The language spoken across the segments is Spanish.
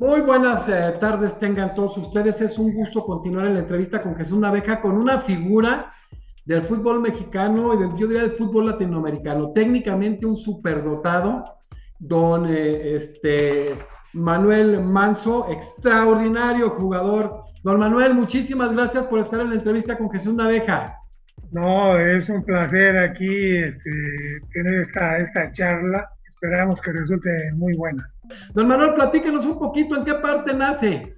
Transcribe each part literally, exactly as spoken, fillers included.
Muy buenas eh, tardes tengan todos ustedes. Es un gusto continuar en la entrevista con Jesús Naveja, con una figura del fútbol mexicano y del, yo diría del fútbol latinoamericano. Técnicamente un superdotado, don eh, este, Manuel Manso, extraordinario jugador. Don Manuel, muchísimas gracias por estar en la entrevista con Jesús Naveja. No, es un placer aquí este, tener esta, esta charla. Esperamos que resulte muy buena. Don Manuel, platíquenos un poquito en qué parte nace.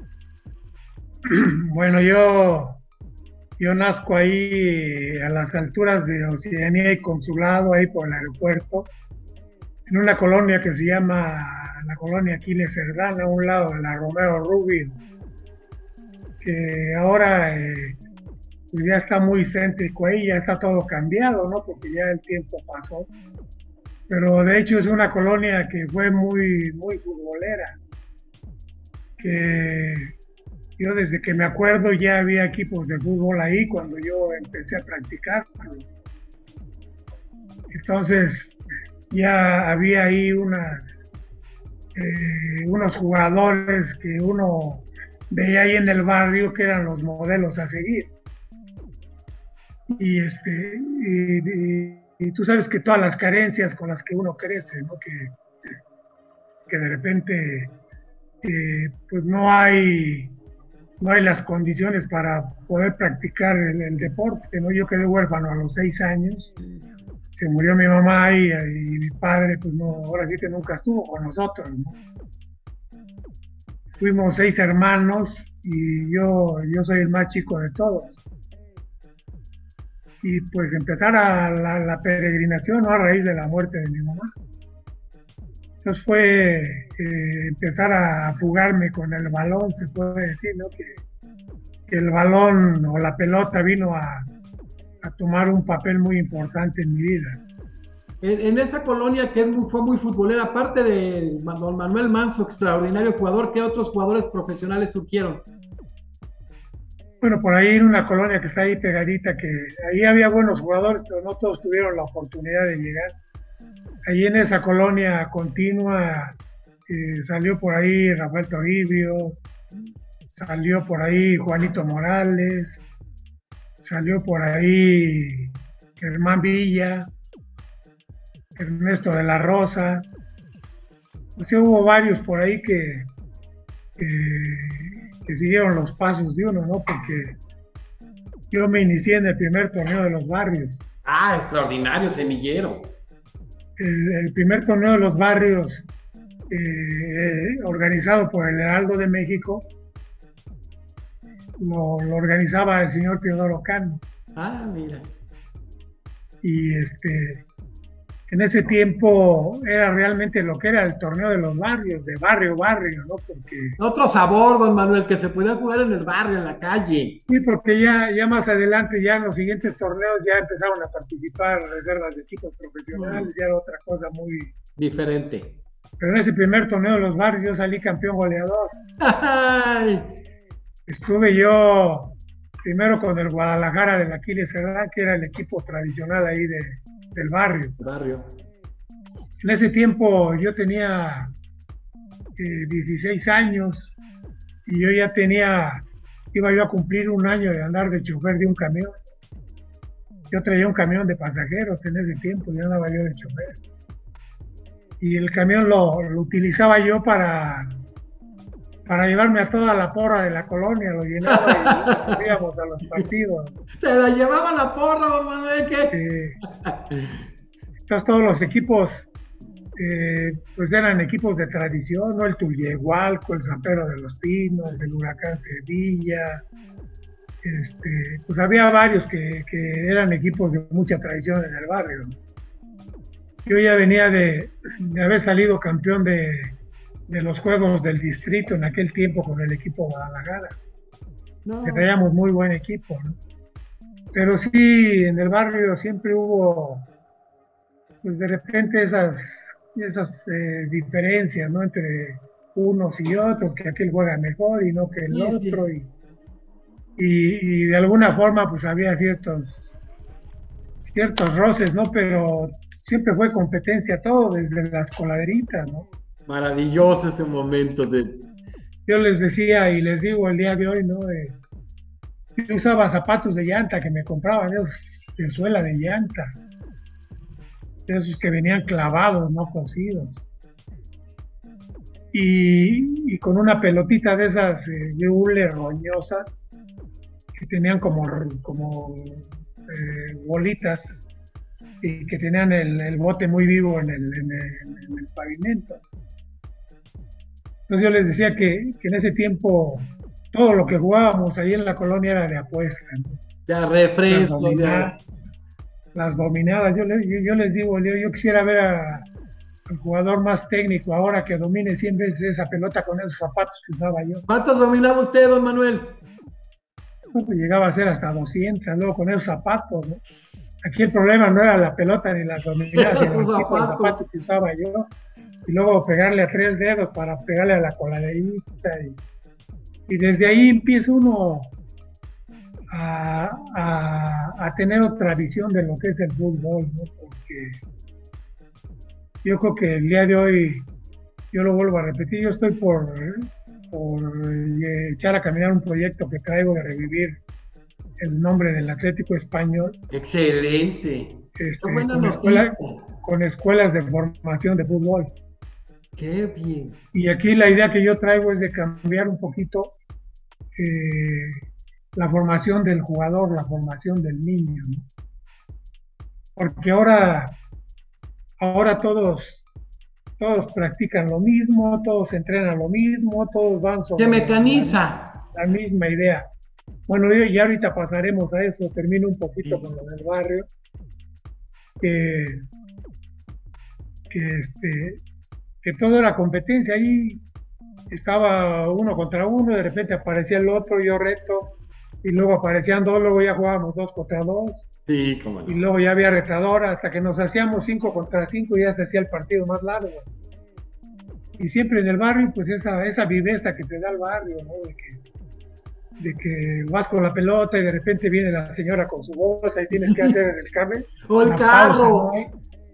Bueno, yo, yo nazco ahí a las alturas de Oceanía y Consulado, ahí por el aeropuerto, en una colonia que se llama la colonia Aquiles Cerdán, a un lado de la Romero Rubio, que ahora eh, pues ya está muy céntrico ahí, ya está todo cambiado, ¿no? Porque ya el tiempo pasó. Pero de hecho es una colonia que fue muy, muy futbolera, que yo desde que me acuerdo ya había equipos de fútbol ahí cuando yo empecé a practicar. Entonces ya había ahí unas, eh, unos jugadores que uno veía ahí en el barrio que eran los modelos a seguir. Y, este, y, y, y tú sabes que todas las carencias con las que uno crece, ¿no? que, que de repente eh, pues no hay no hay las condiciones para poder practicar el, el, deporte, ¿no? Yo quedé huérfano a los seis años, se murió mi mamá y, y mi padre, pues no, ahora sí que nunca estuvo con nosotros, ¿no? Fuimos seis hermanos y yo, yo soy el más chico de todos. Y pues empezar a la, la peregrinación, ¿no? A raíz de la muerte de mi mamá. Entonces fue eh, empezar a fugarme con el balón, se puede decir, ¿no? Que, que el balón o la pelota vino a, a, tomar un papel muy importante en mi vida. En, en esa colonia que es muy, fue muy futbolera, aparte de don Manuel Manso, extraordinario jugador, ¿qué otros jugadores profesionales surgieron? Bueno, por ahí en una colonia que está ahí pegadita, que ahí había buenos jugadores, pero no todos tuvieron la oportunidad de llegar. Ahí en esa colonia continua eh, salió por ahí Rafael Toribio, salió por ahí Juanito Morales, salió por ahí Germán Villa, Ernesto de la Rosa. O sea, hubo varios por ahí que, que, que siguieron los pasos de uno, ¿no? Porque yo me inicié en el primer torneo de los barrios. Ah, extraordinario semillero. El, el primer torneo de los barrios eh, organizado por el Heraldo de México lo, lo organizaba el señor Teodoro Cano. Ah, mira. Y este, en ese tiempo era realmente lo que era el torneo de los barrios, de barrio barrio, ¿no? Porque otro sabor, don Manuel, que se podía jugar en el barrio, en la calle. Sí, porque ya, ya más adelante, ya en los siguientes torneos ya empezaron a participar reservas de equipos profesionales, mm. ya era otra cosa muy diferente. Pero en ese primer torneo de los barrios yo salí campeón goleador. ¡Ay! Estuve yo primero con el Guadalajara del Aquiles Cerdán, que era el equipo tradicional ahí de, del barrio. barrio. En ese tiempo yo tenía eh, dieciséis años y yo ya tenía, iba yo a cumplir un año de andar de chofer de un camión. Yo traía un camión de pasajeros en ese tiempo, yo andaba yo de chofer. Y el camión lo, lo utilizaba yo para, para llevarme a toda la porra de la colonia, lo llenaba y nos íbamos a los partidos. Se la llevaba la porra, don Manuel, ¿qué? Sí. Entonces todos los equipos, eh, pues eran equipos de tradición, ¿no? El Tullehualco, el San Pedro de los Pinos, el Huracán Sevilla, este, pues había varios que, que eran equipos de mucha tradición en el barrio. Yo ya venía de, de haber salido campeón de, de los Juegos del Distrito en aquel tiempo con el equipo Guadalajara. No. Que teníamos muy buen equipo, ¿no? Pero sí, en el barrio siempre hubo, pues de repente esas, esas eh, diferencias, ¿no? Entre unos y otros, que aquel juega mejor y no que el sí, otro. Sí. Y, y, y de alguna forma, pues había ciertos, ciertos roces, ¿no? Pero siempre fue competencia todo, desde las coladeritas, ¿no? Maravilloso ese momento de yo les decía y les digo el día de hoy, ¿no? Eh, yo usaba zapatos de llanta que me compraban, esos de suela de llanta, esos que venían clavados, no cosidos. Y, y con una pelotita de esas eh, de hule roñosas que tenían como, como eh, bolitas y que tenían el, el bote muy vivo en el, en el, en el pavimento. Entonces yo les decía que, que en ese tiempo todo lo que jugábamos ahí en la colonia era de apuesta, ¿no? Ya Las refresco, ya. dominadas, las dominadas. Yo, le- yo, yo les digo, yo, yo quisiera ver a- al jugador más técnico ahora que domine cien veces esa pelota con esos zapatos que usaba yo. ¿Cuántos dominaba usted, don Manuel? Pues llegaba a ser hasta doscientos, luego con esos zapatos, ¿no? Aquí el problema no era la pelota ni las dominadas, sino Los el tipo de zapatos. zapato que usaba yo. Y luego pegarle a tres dedos para pegarle a la coladera. Y, y desde ahí empieza uno a, a, a tener otra visión de lo que es el fútbol, ¿no? Porque yo creo que el día de hoy, yo lo vuelvo a repetir, yo estoy por, por eh, echar a caminar un proyecto que traigo de revivir el nombre del Atlético Español, Excelente. Qué este, buena con, noticia. escuela, con escuelas de formación de fútbol. Qué bien. Y aquí la idea que yo traigo es de cambiar un poquito eh, la formación del jugador, la formación del niño, ¿no? Porque ahora, ahora todos, todos practican lo mismo, todos entrenan lo mismo, todos van Se sobre la, mecaniza. la misma idea. Bueno, y ya ahorita pasaremos a eso, termino un poquito con lo del barrio, que, que, este, que todo era competencia, ahí estaba uno contra uno, de repente aparecía el otro, yo reto, y luego aparecían dos, luego ya jugábamos dos contra dos, Sí, cómo y no. luego ya había retadora, hasta que nos hacíamos cinco contra cinco y ya se hacía el partido más largo. Y siempre en el barrio, pues esa, esa viveza que te da el barrio, ¿no? De que, de que vas con la pelota y de repente viene la señora con su bolsa y tienes que hacer el cambio, O el la pausa, ¿no? carro. Ahí,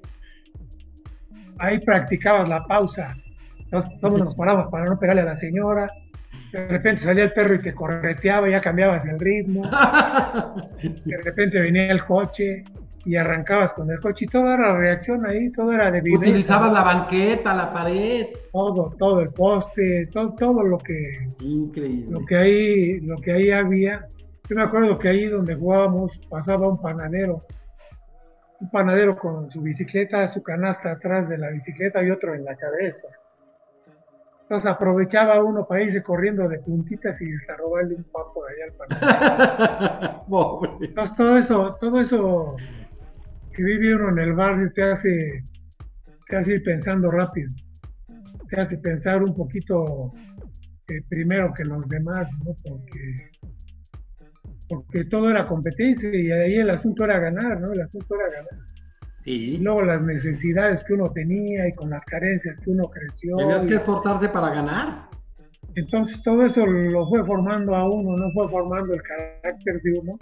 ahí practicabas la pausa. Entonces todos nos paramos para no pegarle a la señora. De repente salía el perro y te correteaba, ya cambiabas el ritmo. De repente venía el coche y arrancabas con el coche y todo era reacción ahí, todo era de viveza, Utilizabas ¿no? la banqueta, la pared. Todo, todo el poste, todo, todo lo que, lo Increíble. que ahí, lo que ahí había. Yo me acuerdo que ahí donde jugábamos pasaba un panadero, un panadero con su bicicleta, su canasta atrás de la bicicleta y otro en la cabeza. Entonces aprovechaba uno para irse corriendo de puntitas y hasta robarle un pan por allá al panadero. Pobre. Entonces todo eso, todo eso que vive uno en el barrio te hace, te hace ir pensando rápido, te hace pensar un poquito eh, primero que los demás, ¿no? Porque, porque todo era competencia y ahí el asunto era ganar, ¿no? El asunto era ganar. Y Sí. luego las necesidades que uno tenía y con las carencias que uno Tenías creció. que Y, esforzarte para ganar. entonces todo eso lo fue formando a uno, no fue formando el carácter de uno.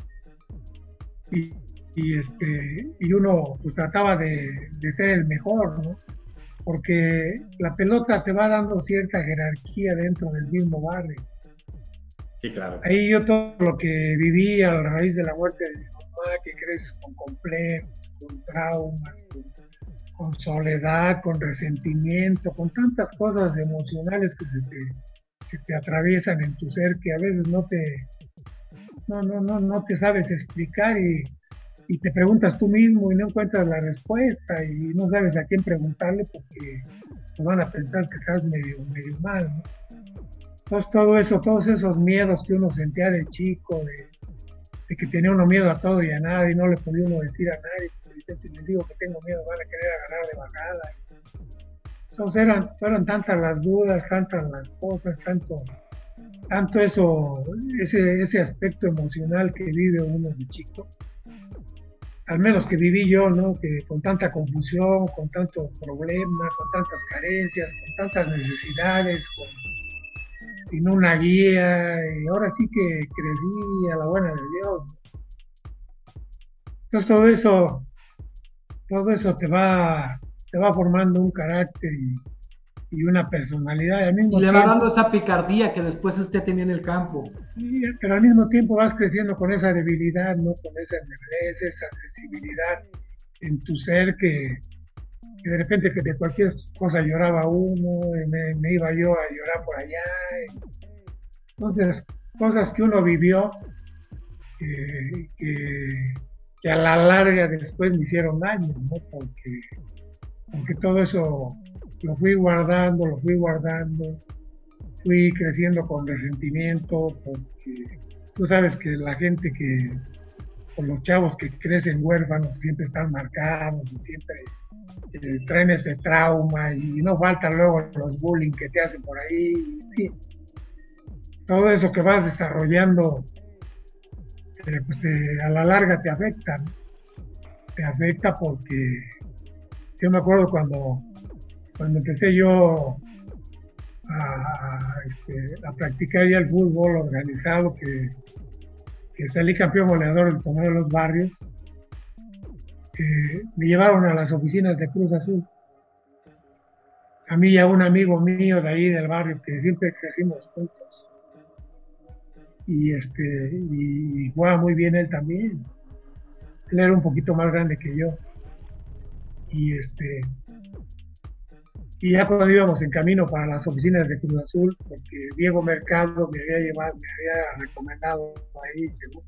Y, y, este, y uno pues trataba de, de ser el mejor, ¿no? Porque la pelota te va dando cierta jerarquía dentro del mismo barrio. Sí, claro. Ahí yo todo lo que viví a raíz de la muerte de mi mamá, que creces con complejos, con traumas, con, con soledad, con resentimiento, con tantas cosas emocionales que se te, se te atraviesan en tu ser que a veces no te, no, no, no, no te sabes explicar y, y te preguntas tú mismo y no encuentras la respuesta y no sabes a quién preguntarle porque te van a pensar que estás medio, medio mal, ¿no? Entonces todo eso, todos esos miedos que uno sentía de chico, de, de que tenía uno miedo a todo y a nada y no le podía uno decir a nadie, porque dice, si les digo que tengo miedo van a querer agarrar de bajada. Entonces eran, fueron tantas las dudas, tantas las cosas, tanto, tanto eso, ese, ese aspecto emocional que vive uno de chico, al menos que viví yo, ¿no? Que con tanta confusión, con tanto problema, con tantas carencias, con tantas necesidades, con, sin una guía, y ahora sí que crecí a la buena de Dios. Entonces todo eso, todo eso te va, te va formando un carácter y, y una personalidad, y al Y mismo le va tiempo, dando esa picardía que después usted tenía en el campo. y- pero al mismo tiempo vas creciendo con esa debilidad, ¿no? Con esa endeblez, esa sensibilidad en tu ser que, que de repente que de cualquier cosa lloraba uno, y me, me iba yo a llorar por allá. y- entonces, cosas que uno vivió que, que, que a la larga después me hicieron daño, ¿no? Porque, porque todo eso lo fui guardando, lo fui guardando, fui creciendo con resentimiento, porque tú sabes que la gente que, con los chavos que crecen huérfanos, siempre están marcados y siempre eh, traen ese trauma y no falta luego los bullying que te hacen por ahí, sí, todo eso que vas desarrollando, eh, pues eh, a la larga te afecta, ¿no? Te afecta porque yo me acuerdo cuando, cuando empecé yo a, a, este, a practicar ya el fútbol organizado, que, que salí campeón goleador del torneo de los barrios, eh, me llevaron a las oficinas de Cruz Azul. A mí y a un amigo mío de ahí del barrio que siempre crecimos juntos. Y, este, y, y jugaba muy bien él también. Él era un poquito más grande que yo. Y, este, y ya cuando íbamos en camino para las oficinas de Cruz Azul, porque Diego Mercado me había llevado, me había recomendado ahí, según.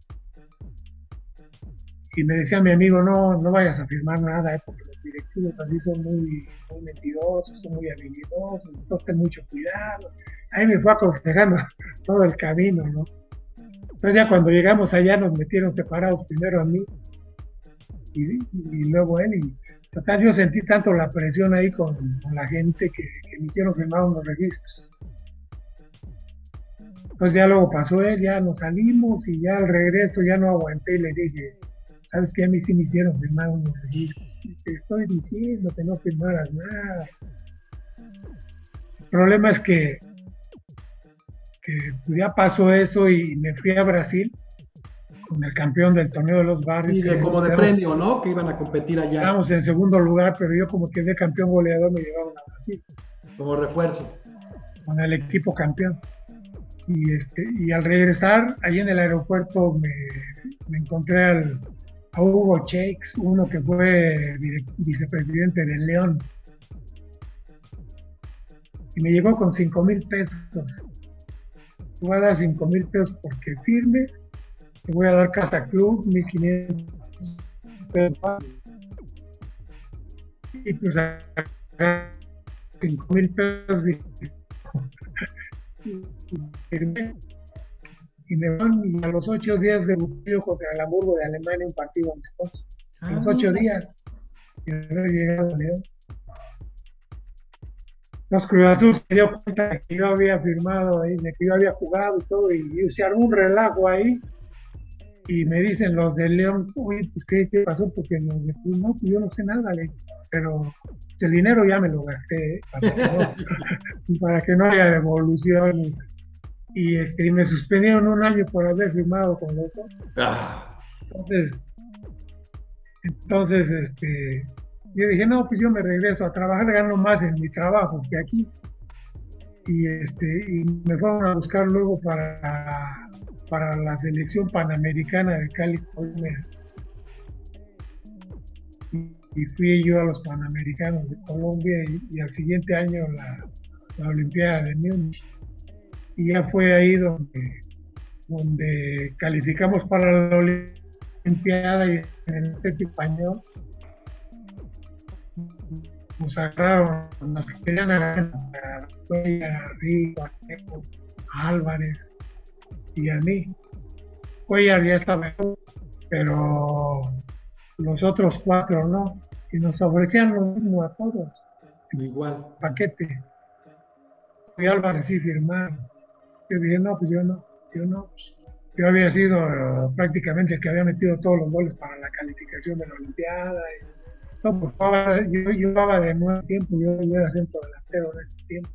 Y me decía mi amigo, no, no vayas a firmar nada, eh, porque los directivos así son muy, muy mentirosos, son muy habilidosos, entonces ten mucho cuidado. Ahí me fue aconsejando todo el camino, ¿no? Entonces ya cuando llegamos allá nos metieron separados primero a mí y, y luego él. Y total, yo sentí tanto la presión ahí con, con la gente que, que me hicieron firmar unos registros. Entonces ya luego pasó él, ya nos salimos y ya al regreso ya no aguanté y le dije, ¿sabes qué? A mí sí me hicieron firmar unos registros. Te estoy diciendo que no firmaras nada. El problema es que, que ya pasó eso y me fui a Brasil con el campeón del torneo de los barrios. Y de, como de quedamos, premio, ¿no? Que iban a competir allá. Estábamos en segundo lugar, pero yo como quedé campeón goleador me llevaron a Brasil. Como refuerzo. Con el equipo campeón. Y, este, y al regresar, allí en el aeropuerto me, me encontré al, a Hugo Shakes, uno que fue vicepresidente de León. Y me llegó con cinco mil pesos. Te voy a dar cinco mil pesos porque firmes. Te voy a dar casa club, mil quinientos pesos. Y pues cinco mil pesos. Y me van y a los ocho días debuté contra el Hamburgo de Alemania, un partido amistoso. A los ocho días de haber llegado a León. Los Cruz Azul se dio cuenta de que yo había firmado ahí, de que yo había jugado y todo, y se armó un relajo ahí. Y me dicen los de León, uy, pues ¿qué, qué pasó? Porque no, no, pues yo no sé nada, le, pero el dinero ya me lo gasté, ¿eh? para, que no, para que no haya devoluciones. Y, este, y me suspendieron un año por haber firmado con los dos. Ah. Entonces, entonces, este, yo dije, no, pues yo me regreso a trabajar, gano más en mi trabajo que aquí. Y, este, y me fueron a buscar luego para, para la selección panamericana de Cali, Colombia. Y, y fui yo a los Panamericanos de Colombia y, y al siguiente año la, la Olimpiada de Múnich. Y ya fue ahí donde, donde calificamos para la Olimpiada y en el set español nos agarraron, nos querían agarrar a Cuellar, a Rico, a Álvarez y a mí. Cuellar ya estaba, pero los otros cuatro no, y nos ofrecían lo mismo a todos. Igual. Paquete. Y Álvarez sí firmaron. Yo dije, no, pues yo no, yo no. Yo había sido uh, prácticamente el que había metido todos los goles para la calificación de la Olimpiada. Y, no, pues jugaba, yo, yo jugaba de nuevo tiempo, yo, yo era centro delantero en ese tiempo.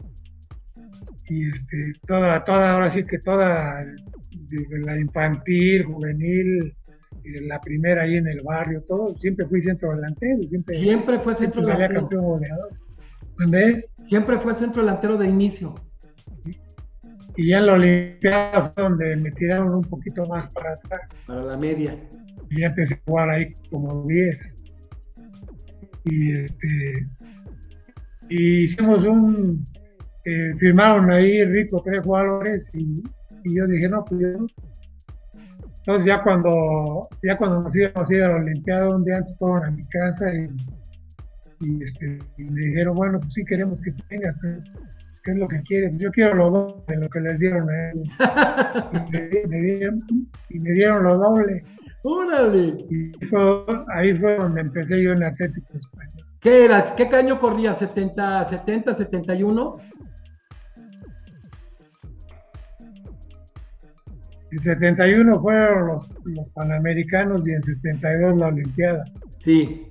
Y este, toda, toda, ahora sí que toda, desde la infantil, juvenil, la primera ahí en el barrio, todo, siempre fui centro delantero. Siempre, siempre fue centro delantero. Campeón goleador. ¿Dónde? Siempre fue centro delantero de inicio. Y ya en la Olimpiada fue donde me tiraron un poquito más para atrás. Para la media. Y ya empecé a jugar ahí como diez. Y este y hicimos un eh, firmaron ahí Rico tres jugadores y, y yo dije no, pues yo no. Entonces ya cuando ya cuando nos íbamos a ir a la Olimpiada un día antes fueron a mi casa y, y, este, y me dijeron bueno pues sí queremos que venga, pero pues, ¿qué es lo que quieren? Yo quiero lo doble de lo que les dieron a él. Y me, me dieron, y me dieron lo doble. ¡Órale! Y fue, ahí fue donde empecé yo en Atlético Español. ¿Qué eras? ¿Qué año corría? ¿setenta, setenta, setenta y uno? En setenta y uno fueron los, los Panamericanos y en setenta y dos la Olimpiada. Sí.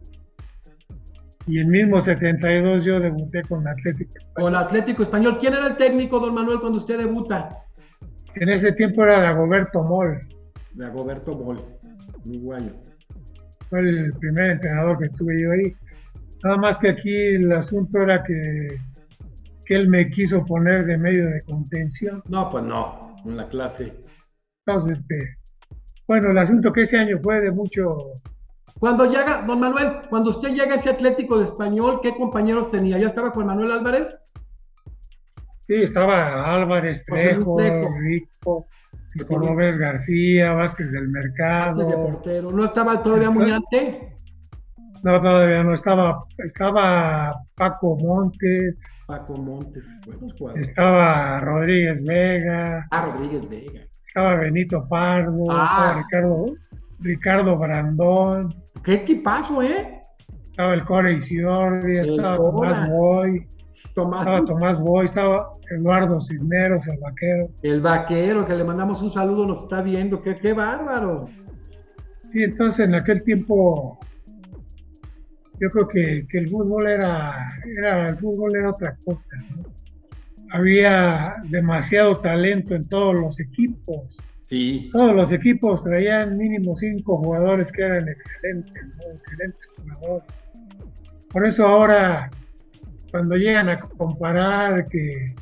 Y en mismo setenta y dos yo debuté con Atlético Español. Con Atlético Español. ¿Quién era el técnico, don Manuel, cuando usted debuta? En ese tiempo era Dagoberto Moll. Dagoberto Moll, uruguayo. Fue el primer entrenador que tuve yo ahí. Nada más que aquí el asunto era que, que él me quiso poner de medio de contención. No, pues no, en la clase. Entonces, este, bueno, el asunto que ese año fue de mucho... Cuando llega, don Manuel, cuando usted llega a ese Atlético de Español, ¿qué compañeros tenía? ¿Ya estaba Juan Manuel Álvarez? Sí, estaba Álvarez, Trejo, Rico, Cordobés García, Vázquez del Mercado. Vázquez de portero. ¿No estaba todavía Muñante? No, todavía no estaba. Estaba Paco Montes. Paco Montes, buenos jugadores. Estaba Rodríguez Vega. Ah, Rodríguez Vega. Estaba Benito Pardo. Ah. Estaba Ricardo, Ricardo Brandón. ¡Qué equipazo, eh! Estaba el Core Isidorri, estaba Cora. Tomás Boy. Tomás. Estaba Tomás Boy, estaba Eduardo Cisneros, el vaquero. El vaquero, que le mandamos un saludo, nos está viendo. ¡Qué, qué bárbaro! Sí, entonces en aquel tiempo yo creo que, que el fútbol era, era, el fútbol era otra cosa, ¿no? Había demasiado talento en todos los equipos. Sí. Todos los equipos traían mínimo cinco jugadores que eran excelentes, ¿no? Excelentes jugadores. Por eso ahora, cuando llegan a comparar que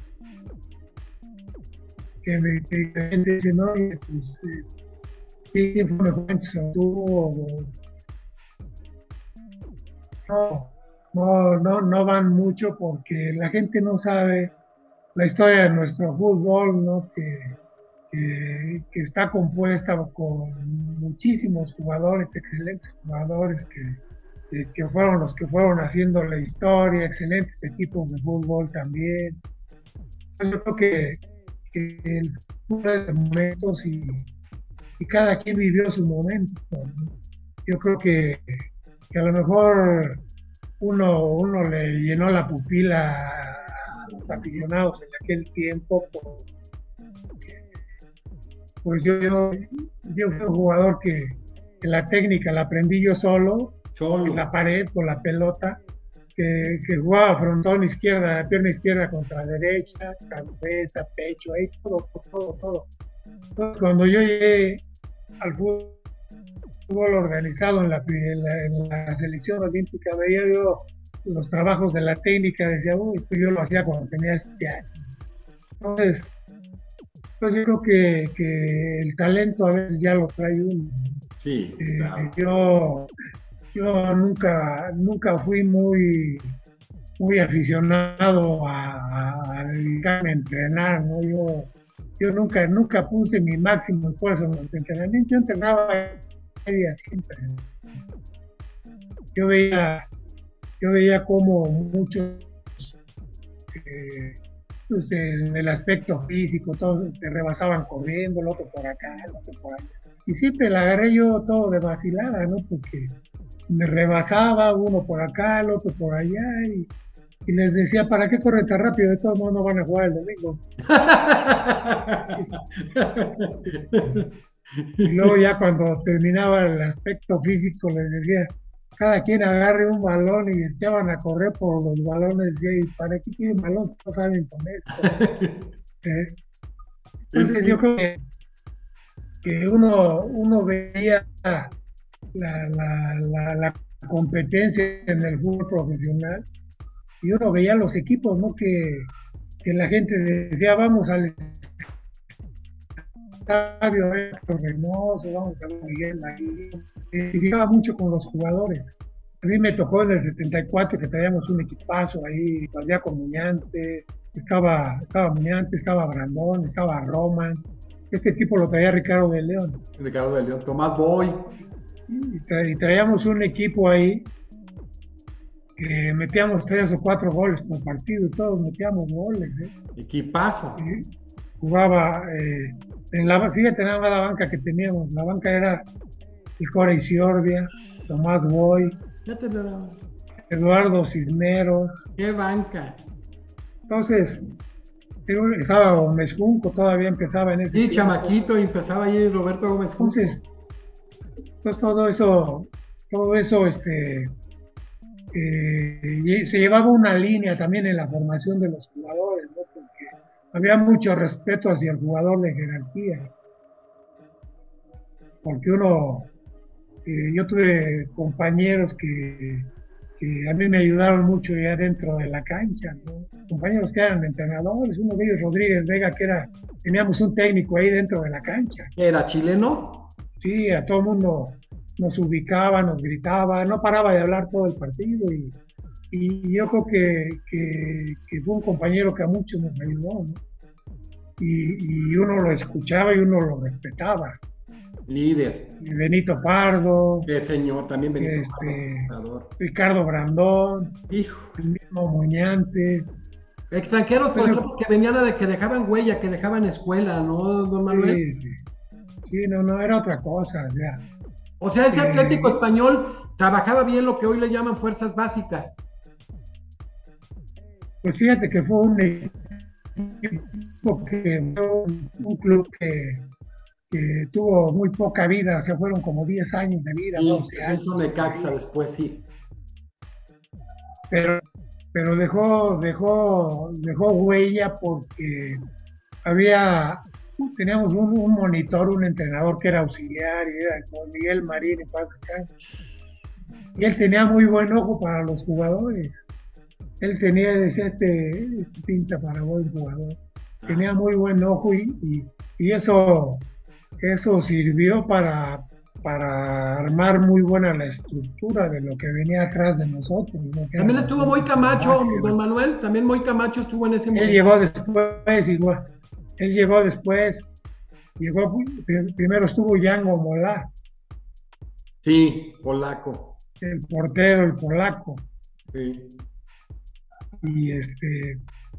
que me que la gente dice, no, pues, eh, ¿quién fue mejor antes o tú? O, no, no, no, no van mucho porque la gente no sabe la historia de nuestro fútbol, ¿no? Que, que, que está compuesta con muchísimos jugadores, excelentes jugadores que, que, que fueron los que fueron haciendo la historia, excelentes equipos de fútbol también. Yo creo que, que el fútbol es de momentos y, y cada quien vivió su momento, ¿no? Yo creo que, que a lo mejor uno, uno le llenó la pupila a los aficionados en aquel tiempo, porque, pues yo, yo, yo fui un jugador que, que la técnica la aprendí yo solo, solo, en la pared con la pelota, que, que jugaba frontón izquierda, pierna izquierda contra derecha, cabeza, pecho, ahí todo, todo, todo. Entonces, cuando yo llegué al fútbol, fútbol organizado en la, en, la, en la selección olímpica, veía yo los trabajos de la técnica, decía, uy, esto yo lo hacía cuando tenía siete años. Entonces, pues yo creo que, que el talento a veces ya lo trae uno. Sí, eh, claro. Yo, yo nunca, nunca fui muy, muy aficionado a, a dedicarme a entrenar, ¿no? Yo, yo nunca, nunca puse mi máximo esfuerzo en los entrenamientos, yo entrenaba media siempre. Yo veía, yo veía como muchos, eh, pues en el aspecto físico, todos te rebasaban corriendo, el otro por acá, el otro por allá. Y siempre la agarré yo todo de vacilada, ¿no? Porque me rebasaba uno por acá, el otro por allá, y, y les decía, ¿para qué corren tan rápido? De todos modos no van a jugar el domingo. Y luego ya cuando terminaba el aspecto físico les decía, cada quien agarre un balón y se van a correr por los balones, y ¿para qué quieren balón si no saben con esto? ¿Eh? Entonces yo creo que, que uno, uno veía la, la, la, la competencia en el fútbol profesional y uno veía los equipos, ¿no? Que, que la gente decía, vamos al estadio Héctor Reynoso, vamos a ver Miguel Marín, se identificaba mucho con los jugadores. A mí me tocó en el setenta y cuatro que traíamos un equipazo ahí, todavía con Muñante, estaba, estaba Muñante, estaba Brandón, estaba Roman. Este equipo lo traía Ricardo de León. Ricardo de León, Tomás Boy. Y, tra y traíamos un equipo ahí que metíamos tres o cuatro goles por partido y todos metíamos goles. ¿eh? Equipazo. Y jugaba, eh, en la, fíjate nada más la banca que teníamos. La banca era el Cora Isiorbia, Tomás Boy, Eduardo Cisneros. ¡Qué banca! Entonces, estaba Gómez Junco, todavía empezaba en ese Sí, tiempo. Chamaquito, y empezaba ahí Roberto Gómez Junco. Entonces, entonces todo eso, todo eso, este, eh, se llevaba una línea también en la formación de los jugadores, ¿no? Porque había mucho respeto hacia el jugador de jerarquía. Porque uno, eh, yo tuve compañeros que, que a mí me ayudaron mucho ya dentro de la cancha, ¿no? Compañeros que eran entrenadores, uno de ellos Rodríguez Vega, que era, teníamos un técnico ahí dentro de la cancha. ¿Era chileno? Sí, a todo el mundo nos ubicaba, nos gritaba, no paraba de hablar todo el partido y, y yo creo que, que, que fue un compañero que a muchos nos ayudó, ¿no? Y, y uno lo escuchaba y uno lo respetaba. Líder. Y Benito Pardo. Qué señor, también Benito este, Pardo. Ricardo Brandón. Hijo. El mismo Muñante. Extranjeros, por Pero, ejemplo, que venían de que dejaban huella, que dejaban escuela, ¿no, don Manuel? Sí, sí. Sí, no, no, era otra cosa, ya. O sea, ese eh, Atlético Español trabajaba bien lo que hoy le llaman fuerzas básicas. Pues fíjate que fue un equipo que fue un, un club que, que tuvo muy poca vida, o sea, fueron como diez años de vida. Sí, doce años. Eso me caxa después, sí. Pero, pero dejó, dejó, dejó huella porque había... Teníamos un, un monitor, un entrenador que era auxiliar, y era como Miguel Marín en paz descanse. Y él tenía muy buen ojo para los jugadores. Él tenía, decía, este, este pinta para buen jugador. Tenía muy buen ojo y, y, y eso, eso sirvió para, para armar muy buena la estructura de lo que venía atrás de nosotros, ¿no? También estuvo Moy Camacho, don Manuel, también Moy Camacho estuvo en ese momento. Él llegó después igual. Él llegó después, llegó, primero estuvo Yango Molá. Sí, polaco. El portero, el polaco. Sí. Y este.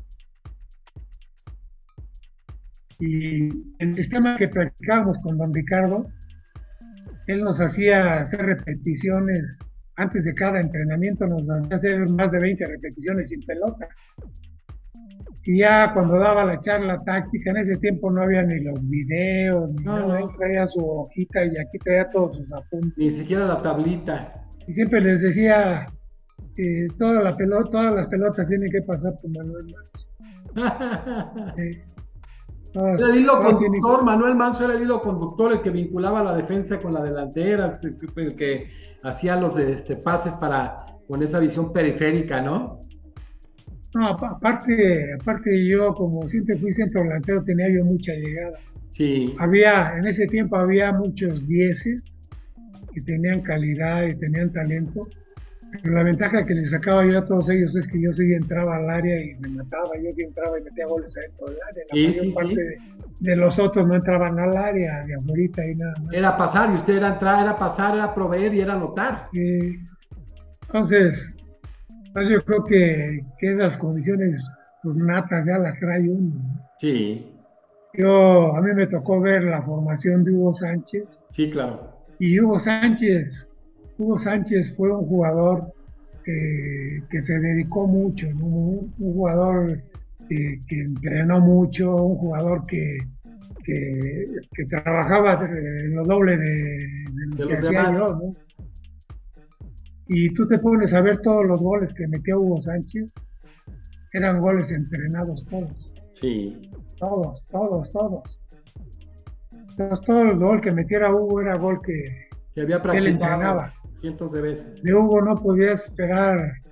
Y el sistema que practicábamos con don Ricardo, él nos hacía hacer repeticiones, antes de cada entrenamiento nos hacía hacer más de veinte repeticiones sin pelota. Y ya cuando daba la charla táctica, en ese tiempo no había ni los videos, ni no, nada, él traía su hojita y aquí traía todos sus apuntes. Ni siquiera la tablita. Y siempre les decía, eh, toda la pelota, todas las pelotas tienen que pasar por Manuel Manso. eh, todas, era el hilo conductor, que... Manuel Manso era el hilo conductor, el que vinculaba la defensa con la delantera, el que hacía los este, pases para, con esa visión periférica, ¿no? No, aparte, aparte yo como siempre fui centro delantero tenía yo mucha llegada. Sí. Había, en ese tiempo había muchos dieces que tenían calidad y tenían talento, pero la ventaja que les sacaba yo a todos ellos es que yo sí entraba al área y me mataba, yo sí entraba y metía goles adentro del área. La sí, mayor sí, parte sí. De, de los otros no entraban al área, de afuera y nada más. Era pasar, y usted era entrar, era pasar, era proveer y era anotar. Sí. Entonces, pues yo creo que, que esas condiciones pues, natas ya las trae uno, ¿no? Sí. Yo, a mí me tocó ver la formación de Hugo Sánchez. Sí, claro. Y Hugo Sánchez, Hugo Sánchez fue un jugador eh, que se dedicó mucho, ¿no? un, un jugador eh, que entrenó mucho, un jugador que, que, que trabajaba en lo doble de, de lo de que hacía demás. Yo, ¿no? Y tú te pones a ver todos los goles que metió Hugo Sánchez, eran goles entrenados todos. Sí. Todos, todos, todos. Entonces, todo el gol que metiera Hugo era gol que, que había que él entrenaba. Cientos de veces. De Hugo no podías esperar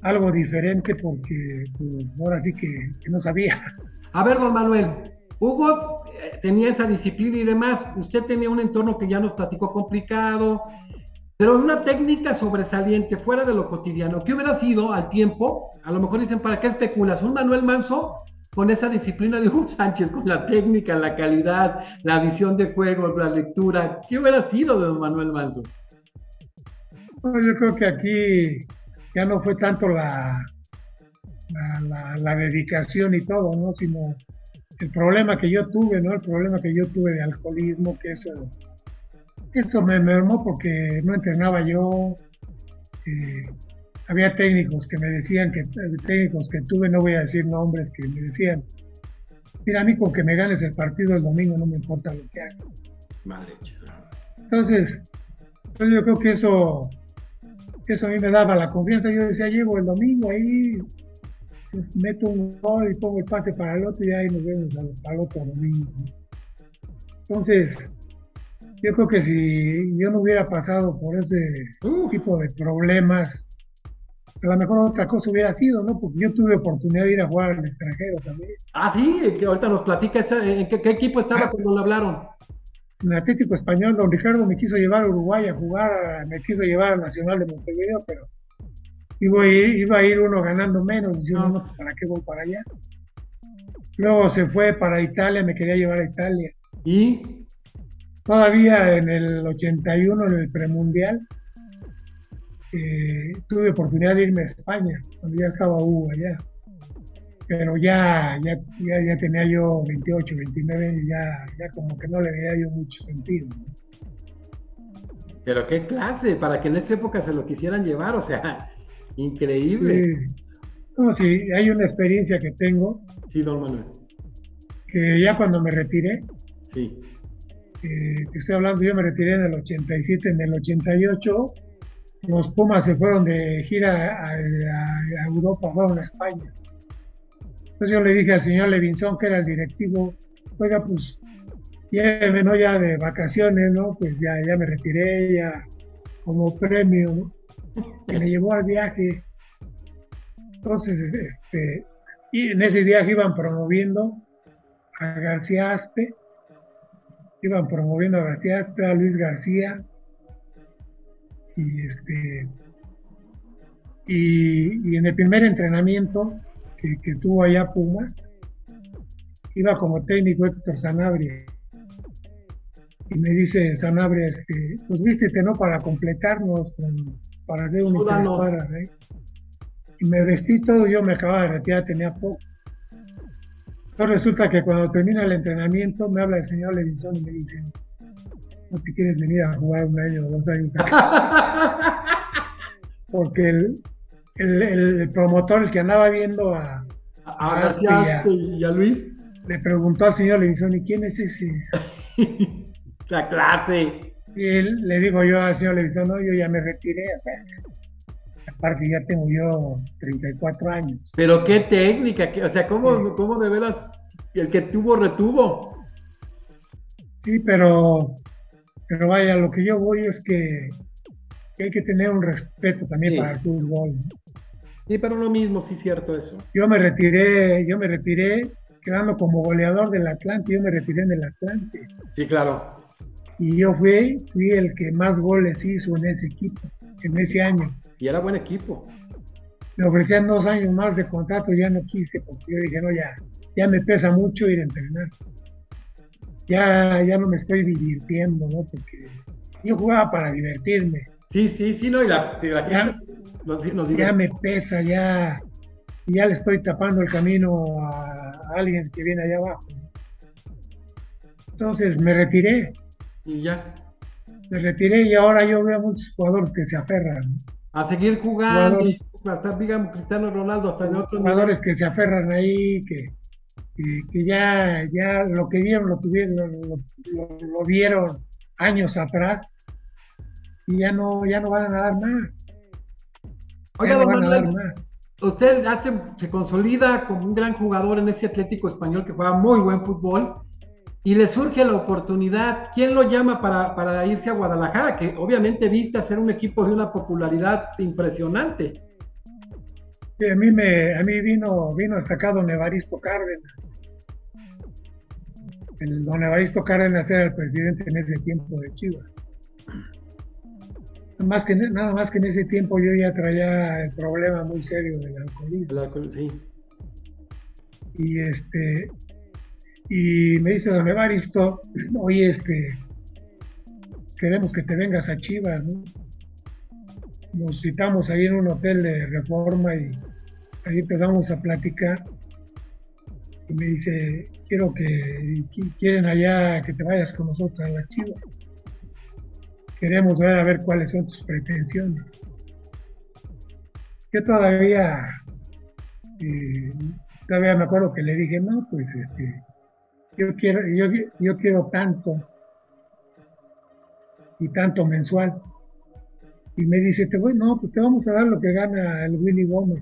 algo diferente porque pues, ahora sí que, que no sabía. A ver, don Manuel, Hugo eh, tenía esa disciplina y demás, usted tenía un entorno que ya nos platicó complicado, pero una técnica sobresaliente, fuera de lo cotidiano, ¿qué hubiera sido al tiempo? A lo mejor dicen, ¿para qué especulas? Un Manuel Manso con esa disciplina de Hugo Sánchez, con la técnica, la calidad, la visión de juego, la lectura, ¿qué hubiera sido de don Manuel Manso? Bueno, yo creo que aquí ya no fue tanto la, la, la, la dedicación y todo, ¿no? Sino el problema que yo tuve, ¿no? El problema que yo tuve de alcoholismo, que eso, eso me mermó porque no entrenaba yo. Eh, había técnicos que me decían, que técnicos que tuve, no voy a decir nombres, que me decían, mira, a mí con que me ganes el partido el domingo no me importa lo que hagas. Mal hecho. Entonces, entonces yo creo que eso, eso a mí me daba la confianza. Yo decía, llego el domingo ahí, meto un gol y pongo el pase para el otro y ahí nos vemos al, al otro domingo. Entonces, yo creo que si yo no hubiera pasado por ese uh. tipo de problemas, a lo mejor otra cosa hubiera sido, ¿no? Porque yo tuve oportunidad de ir a jugar al extranjero también. Ah, sí, que ahorita nos platica, esa, ¿en qué, qué equipo estaba ah, cuando le hablaron? En el Atlético Español, don Ricardo me quiso llevar a Uruguay a jugar, me quiso llevar al Nacional de Montevideo, pero iba a ir, iba a ir uno ganando menos, diciendo, no, pues, ¿para qué voy para allá? Luego se fue para Italia, me quería llevar a Italia. ¿Y? Todavía en el ochenta y uno, en el premundial, eh, tuve oportunidad de irme a España, cuando ya estaba Hugo allá. Pero ya, ya, ya, ya tenía yo veintiocho, veintinueve y ya, ya como que no le veía yo mucho sentido. Pero qué clase, para que en esa época se lo quisieran llevar, o sea, increíble. Sí, no, sí, hay una experiencia que tengo. Sí, don Manuel. Que ya cuando me retiré, sí. Eh, te estoy hablando, yo me retiré en el ochenta y siete, en el ochenta y ocho, los Pumas se fueron de gira a, a, a Europa, fueron a España. Entonces yo le dije al señor Levinson, que era el directivo, oiga, pues, lléveme, ¿no? Ya de vacaciones, ¿no? Pues ya, ya me retiré, ya como premio, ¿no? Y me llevó al viaje. Entonces, este, y en ese viaje iban promoviendo a García Aspe, iban promoviendo a García Aspe, a Luis García, y este, y, y en el primer entrenamiento que, que tuvo allá Pumas, iba como técnico Héctor Sanabria, y me dice Sanabria, este, pues vístete, ¿no? Para completarnos, con, para hacer un interescuadra, ¿eh? Y me vestí todo, yo me acababa de retirar, tenía poco. Entonces resulta que cuando termina el entrenamiento me habla el señor Levinson y me dice, no te quieres venir a jugar un año o dos años acá. Porque el, el, el promotor, el que andaba viendo a, a, a García y, y a Luis, le preguntó al señor Levinson, ¿y quién es ese? La clase. Y él, le digo yo al señor Levinson, no, yo ya me retiré, o sea, aparte ya tengo yo treinta y cuatro años. Pero qué técnica, qué, o sea, ¿cómo, sí. ¿cómo de veras el que tuvo retuvo? Sí, pero, pero vaya, lo que yo voy es que, que hay que tener un respeto también sí. para el fútbol, ¿no? Sí, pero lo mismo, sí, cierto eso. Yo me retiré, yo me retiré quedando como goleador del Atlante, yo me retiré en el Atlante. Sí, claro. Y yo fui, fui el que más goles hizo en ese equipo, en ese año. Y era buen equipo. Me ofrecían dos años más de contrato, ya no quise, porque yo dije, no, ya, ya me pesa mucho ir a entrenar. Ya, ya no me estoy divirtiendo, ¿no? Porque yo jugaba para divertirme. Sí, sí, sí, no, y la, y la ya, nos, nos ya me pesa, ya, ya le estoy tapando el camino a, a alguien que viene allá abajo. Entonces me retiré. Y ya. Me retiré y ahora yo veo a muchos jugadores que se aferran, ¿no? A seguir jugando, hasta, digamos, Cristiano Ronaldo, hasta en otros jugadores nivel. Que se aferran ahí, que, que, que ya, ya lo que dieron, lo tuvieron, lo, lo, lo, lo dieron años atrás y ya no, ya no van a dar más. Oiga, don Manuel, usted hace, se consolida como un gran jugador en ese Atlético Español que juega muy buen fútbol y le surge la oportunidad. ¿Quién lo llama para, para irse a Guadalajara? Que obviamente viste a ser un equipo de una popularidad impresionante. Y a mí me, a mí vino, vino hasta acá don Evaristo Cárdenas. El don Evaristo Cárdenas era el presidente en ese tiempo de Chivas. Nada más que, nada más que en ese tiempo yo ya traía el problema muy serio del alcoholismo. El alcohol, sí. Y este, y me dice don Evaristo, oye, este, queremos que te vengas a Chivas, ¿no? Nos citamos ahí en un hotel de Reforma y ahí empezamos a platicar. Y me dice, quiero que, quieren allá que te vayas con nosotros a las Chivas. Queremos ver a ver cuáles son tus pretensiones. Yo todavía, eh, todavía me acuerdo que le dije, no, pues este, yo quiero, yo, yo quiero tanto y tanto mensual. Y me dice, te voy, no, pues te vamos a dar lo que gana el Willy Gómez.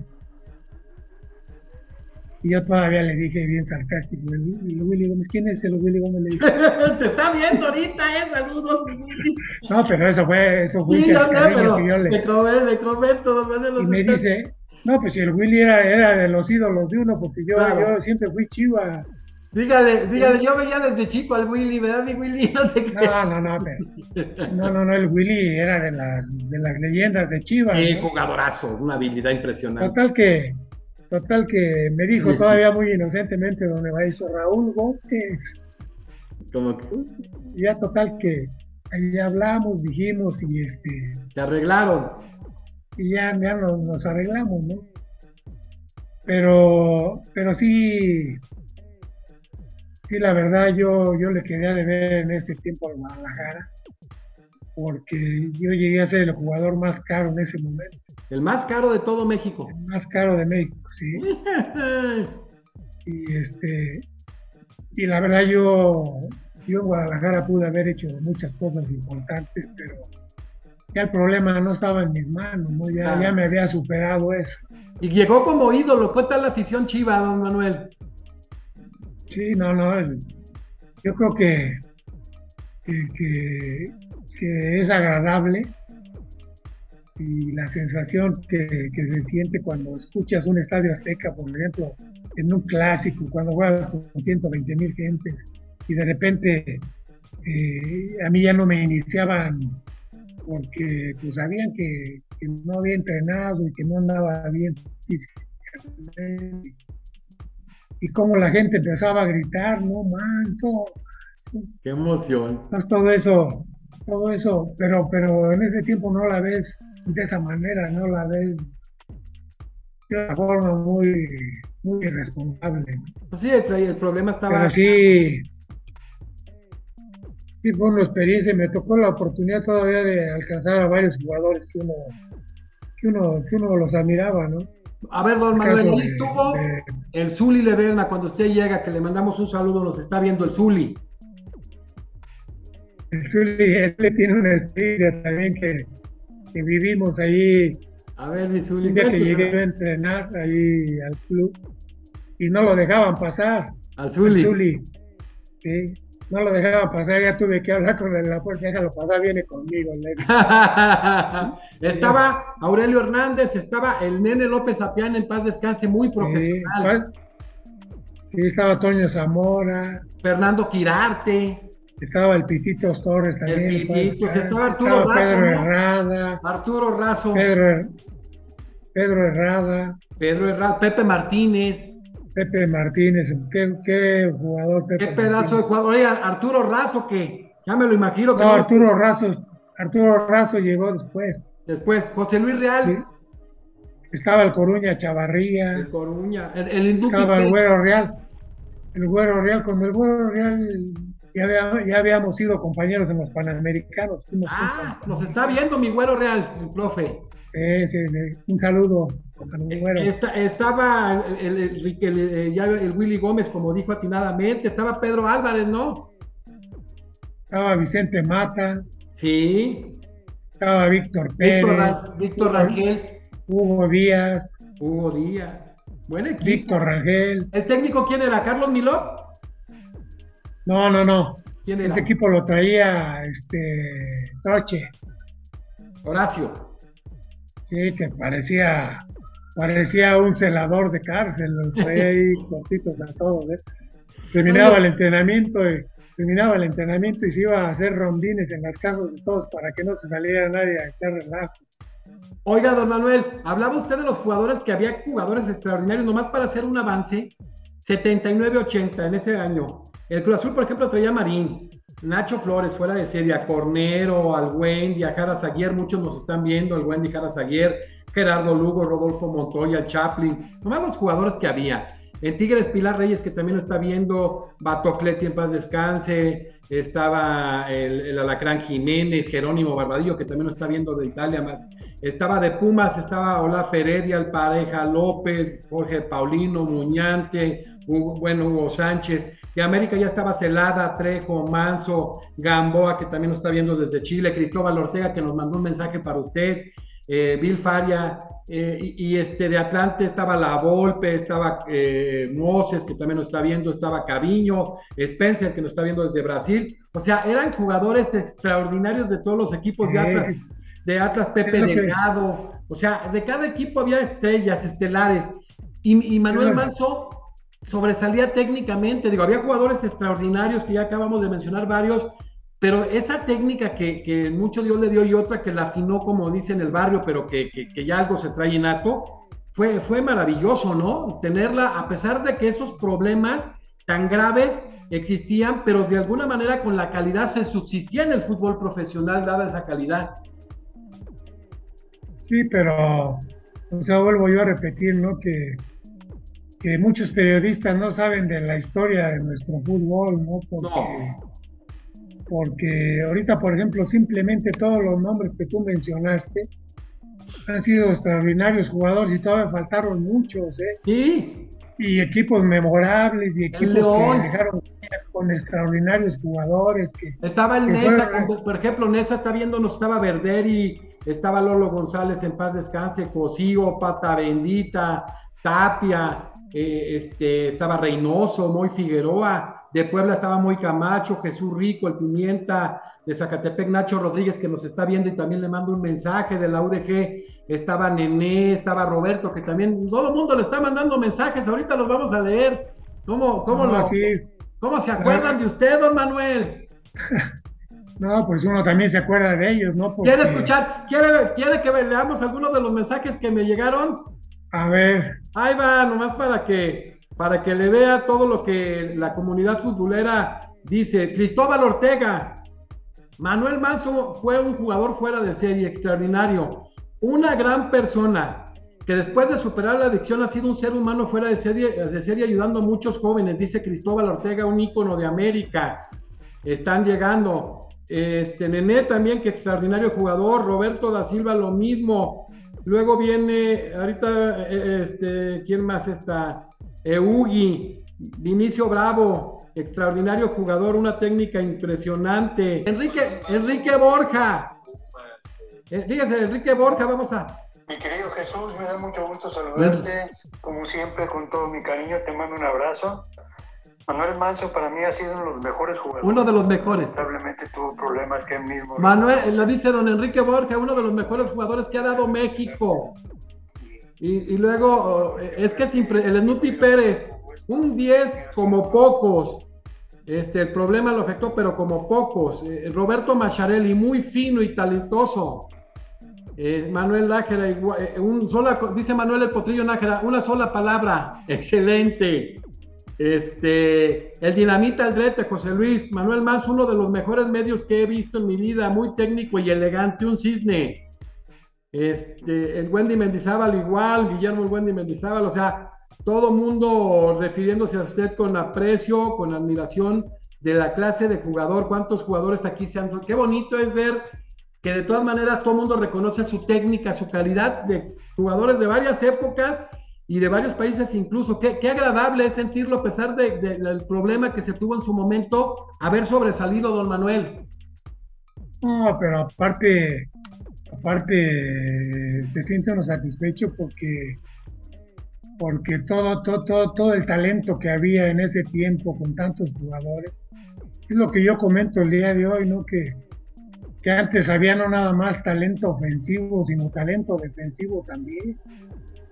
Y yo todavía le dije bien sarcástico, el, el Willy Gómez, ¿quién es el Willy Gómez? Le dije, te está viendo ahorita, eh, saludos, mi Willy. No, pero eso fue, eso fue Sí, un no, no, chascarrillo pero que yo le... me comento, me comento, don Manuel. Y me está- dice, no, pues si el Willy era, era de los ídolos de uno, porque yo, Claro. yo siempre fui Chiva. Dígale, dígale, yo veía desde chico al Willy, ¿verdad, mi Willy? No te creas. No, no, no, pero, no, no, no, el Willy era de las, de las leyendas de Chivas, Eh, ¿no? jugadorazo, una habilidad impresionante. Total que, total que me dijo todavía muy inocentemente don Evaristo, Raúl Gómez. Como que Ya total que ahí hablamos, dijimos y este, se arreglaron. y ya, ya nos, nos arreglamos, ¿no? Pero, pero sí, sí, la verdad yo, yo le quería deber en ese tiempo al Guadalajara, porque yo llegué a ser el jugador más caro en ese momento, El más caro de todo México. el más caro de México, ¿sí? Y este, y la verdad yo, yo en Guadalajara pude haber hecho muchas cosas importantes, pero ya el problema no estaba en mis manos, ¿no? Ya, Ah. ya me había superado eso. Y llegó como ídolo. ¿Qué tal la afición chiva, don Manuel? Sí, no, no, el- yo creo que, que, que- que es agradable y la sensación que, que se siente cuando escuchas un estadio Azteca, por ejemplo, en un clásico, cuando juegas con ciento veinte mil gentes y de repente eh, a mí ya no me iniciaban porque pues sabían que, que no había entrenado y que no andaba bien físicamente y como la gente empezaba a gritar, no manso, Qué emoción. entonces todo eso, todo eso, pero, pero en ese tiempo no la ves de esa manera, no la ves de una forma muy, muy irresponsable. Pues sí, el, el problema estaba. Pero sí, sí fue una experiencia y me tocó la oportunidad todavía de alcanzar a varios jugadores que uno, que uno, que uno los admiraba, ¿no? A ver, don El Manuel, caso ahí de- estuvo de- el Zuli Ledesma. Cuando usted llega, que le mandamos un saludo, nos está viendo el Zuli. el Zuli, él tiene una experiencia también que, que vivimos ahí. A ver, mi Zuli. Un día que cuéntenos. llegué a entrenar ahí al club y no lo dejaban pasar, Al al Zuli. Zuli, ¿sí? No lo dejaban pasar, ya tuve que hablar con el de la puerta, déjalo pasar, viene conmigo. le dije. Estaba Aurelio Hernández, estaba el Nene López Apián, en paz descanse, muy Sí, profesional. ¿cuál? Sí, estaba Toño Zamora, Fernando Quirarte, estaba el Pitito Torres también. El en paz Pitito, descanse, estaba Arturo estaba Razo, Pedro ¿no? Herrada, Arturo Razo, Pedro, Her- Pedro Herrada, Pedro Herrera, Pepe Martínez. Pepe Martínez, qué, qué jugador Pepe Qué pedazo de Martínez. jugador. Oye, Arturo Razo, que ya me lo imagino que No, no- Arturo Razo, Arturo Razo llegó después. Después, José Luis Real, Sí. Estaba el Coruña el Chavarría, Coruña, el, el Induki estaba el Pérez. Güero Real, el Güero Real, con el Güero Real ya, había- ya habíamos sido compañeros en los Panamericanos. fuimos Ah, juntos. nos está viendo mi Güero Real, el profe. Sí, sí, sí, un saludo con el Güero. Esta- estaba el, el- el- el- el- ya el Willy Gómez, como dijo atinadamente, estaba Pedro Álvarez, ¿no? Estaba Vicente Mata, Sí, estaba Víctor Víctor, Pérez, Ra- Víctor Rangel, Hugo Díaz, Hugo Díaz. Buen equipo. Víctor Rangel. ¿El técnico quién era? ¿Carlos Miló? No, no, no. ¿Quién era? Ese equipo lo traía este Troche, Horacio. sí, que parecía parecía un celador de cárcel, los traía ahí cortitos a todos, ¿eh? Terminaba el entrenamiento y terminaba el entrenamiento y se iba a hacer rondines en las casas de todos para que no se saliera nadie a echar relajo. Oiga, don Manuel, hablaba usted de los jugadores, que había jugadores extraordinarios, nomás para hacer un avance, setenta y nueve ochenta en ese año. El Cruz Azul, por ejemplo, traía a Marín, Nacho Flores, fuera de serie, a Cornero, al Wendy, a Jara Zaguier, muchos nos están viendo, el Wendy, Jara Zaguier, Gerardo Lugo, Rodolfo Montoya, Chaplin, nomás los jugadores que había. En Tigres, Pilar Reyes, que también lo está viendo, Batocleti, en paz descanse, estaba el, el Alacrán Jiménez, Jerónimo Barbadillo, que también lo está viendo de Italia, más. Estaba de Pumas, estaba Olaf Heredia, el Pareja López, Jorge Paulino, Muñante, Hugo, bueno, Hugo Sánchez. De América ya estaba Celada, Trejo, Manso, Gamboa, que también lo está viendo desde Chile, Cristóbal Ortega, que nos mandó un mensaje para usted, eh, Bill Faria, eh, y, y este de Atlante estaba La Volpe, estaba eh, Moses, que también lo está viendo, estaba Caviño, Spencer, que nos está viendo desde Brasil. O sea, eran jugadores extraordinarios de todos los equipos de Atlas. Sí. De Atlas, Pepe Delgado, o sea, de cada equipo había estrellas, estelares, y, y Manuel Manso sobresalía técnicamente, digo, había jugadores extraordinarios que ya acabamos de mencionar varios, pero esa técnica que, que mucho Dios le dio y otra que la afinó, como dice en el barrio, pero que, que, que ya algo se trae innato, fue, fue maravilloso, ¿no? Tenerla, a pesar de que esos problemas tan graves existían, pero de alguna manera con la calidad se subsistía en el fútbol profesional, dada esa calidad. Sí, pero, o sea, vuelvo yo a repetir, ¿no? Que, que muchos periodistas no saben de la historia de nuestro fútbol, ¿no? Porque, no. porque ahorita, por ejemplo, simplemente todos los nombres que tú mencionaste han sido extraordinarios jugadores y todavía faltaron muchos, ¿eh? Sí. Y equipos memorables y equipos que dejaron con extraordinarios jugadores. Que, estaba el que Nesa, fueron... por ejemplo, Nesa está viéndonos, estaba Verderi, estaba Lolo González, en paz descanse, Cosío, Pata Bendita, Tapia, eh, este, estaba Reynoso, Moy Figueroa, de Puebla estaba Moy Camacho, Jesús Rico, el Pimienta, de Zacatepec, Nacho Rodríguez, que nos está viendo y también le mando un mensaje de la U D G, estaba Nené, estaba Roberto, que también todo el mundo le está mandando mensajes, ahorita los vamos a leer. ¿Cómo, cómo, no, lo, sí. ¿cómo se acuerdan de usted, don Manuel? No, pues uno también se acuerda de ellos, ¿no? Porque... ¿Quiere escuchar? ¿Quiere, ¿Quiere que leamos algunos de los mensajes que me llegaron? A ver. Ahí va, nomás para que, para que le vea todo lo que la comunidad futbolera dice. Cristóbal Ortega, Manuel Manso fue un jugador fuera de serie, extraordinario, una gran persona, que después de superar la adicción ha sido un ser humano fuera de serie, de serie ayudando a muchos jóvenes, dice Cristóbal Ortega, un ícono de América. Están llegando. Este Nené también, que extraordinario jugador. Roberto da Silva, lo mismo. Luego viene, ahorita, este, ¿quién más está? Eugi, Vinicio Bravo, extraordinario jugador, una técnica impresionante. Enrique, Enrique Borja. Eh, fíjese, Enrique Borja, vamos a... Mi querido Jesús, me da mucho gusto saludarte. Como siempre, con todo mi cariño, te mando un abrazo. Manuel Manso para mí ha sido uno de los mejores jugadores. Uno de los mejores. Lamentablemente tuvo problemas que él mismo... Manuel, lo dice don Enrique Borja, uno de los mejores jugadores que ha dado México. Y, y luego, es que es impre... el Snoopy Pérez, un diez como pocos. Este, el problema lo afectó, pero como pocos. Eh, Roberto Macharelli, muy fino y talentoso. Eh, Manuel Nájera, eh, un sola, dice Manuel el Potrillo Nájera, una sola palabra, excelente. Este, el Dinamita Aldrete, José Luis, Manuel Manso, uno de los mejores medios que he visto en mi vida, muy técnico y elegante, un cisne. Este, el Wendy Mendizábal igual, Guillermo el Wendy Mendizábal, o sea, todo mundo refiriéndose a usted con aprecio, con admiración de la clase de jugador. ¿Cuántos jugadores aquí se han... Qué bonito es ver que de todas maneras todo el mundo reconoce su técnica, su calidad, de jugadores de varias épocas y de varios países incluso. Qué, qué agradable es sentirlo a pesar de, de, del problema que se tuvo en su momento, haber sobresalido, don Manuel. No, pero aparte, aparte se siente uno satisfecho porque, porque todo, todo, todo, todo el talento que había en ese tiempo con tantos jugadores, es lo que yo comento el día de hoy, ¿no? Que, que antes había no nada más talento ofensivo, sino talento defensivo también.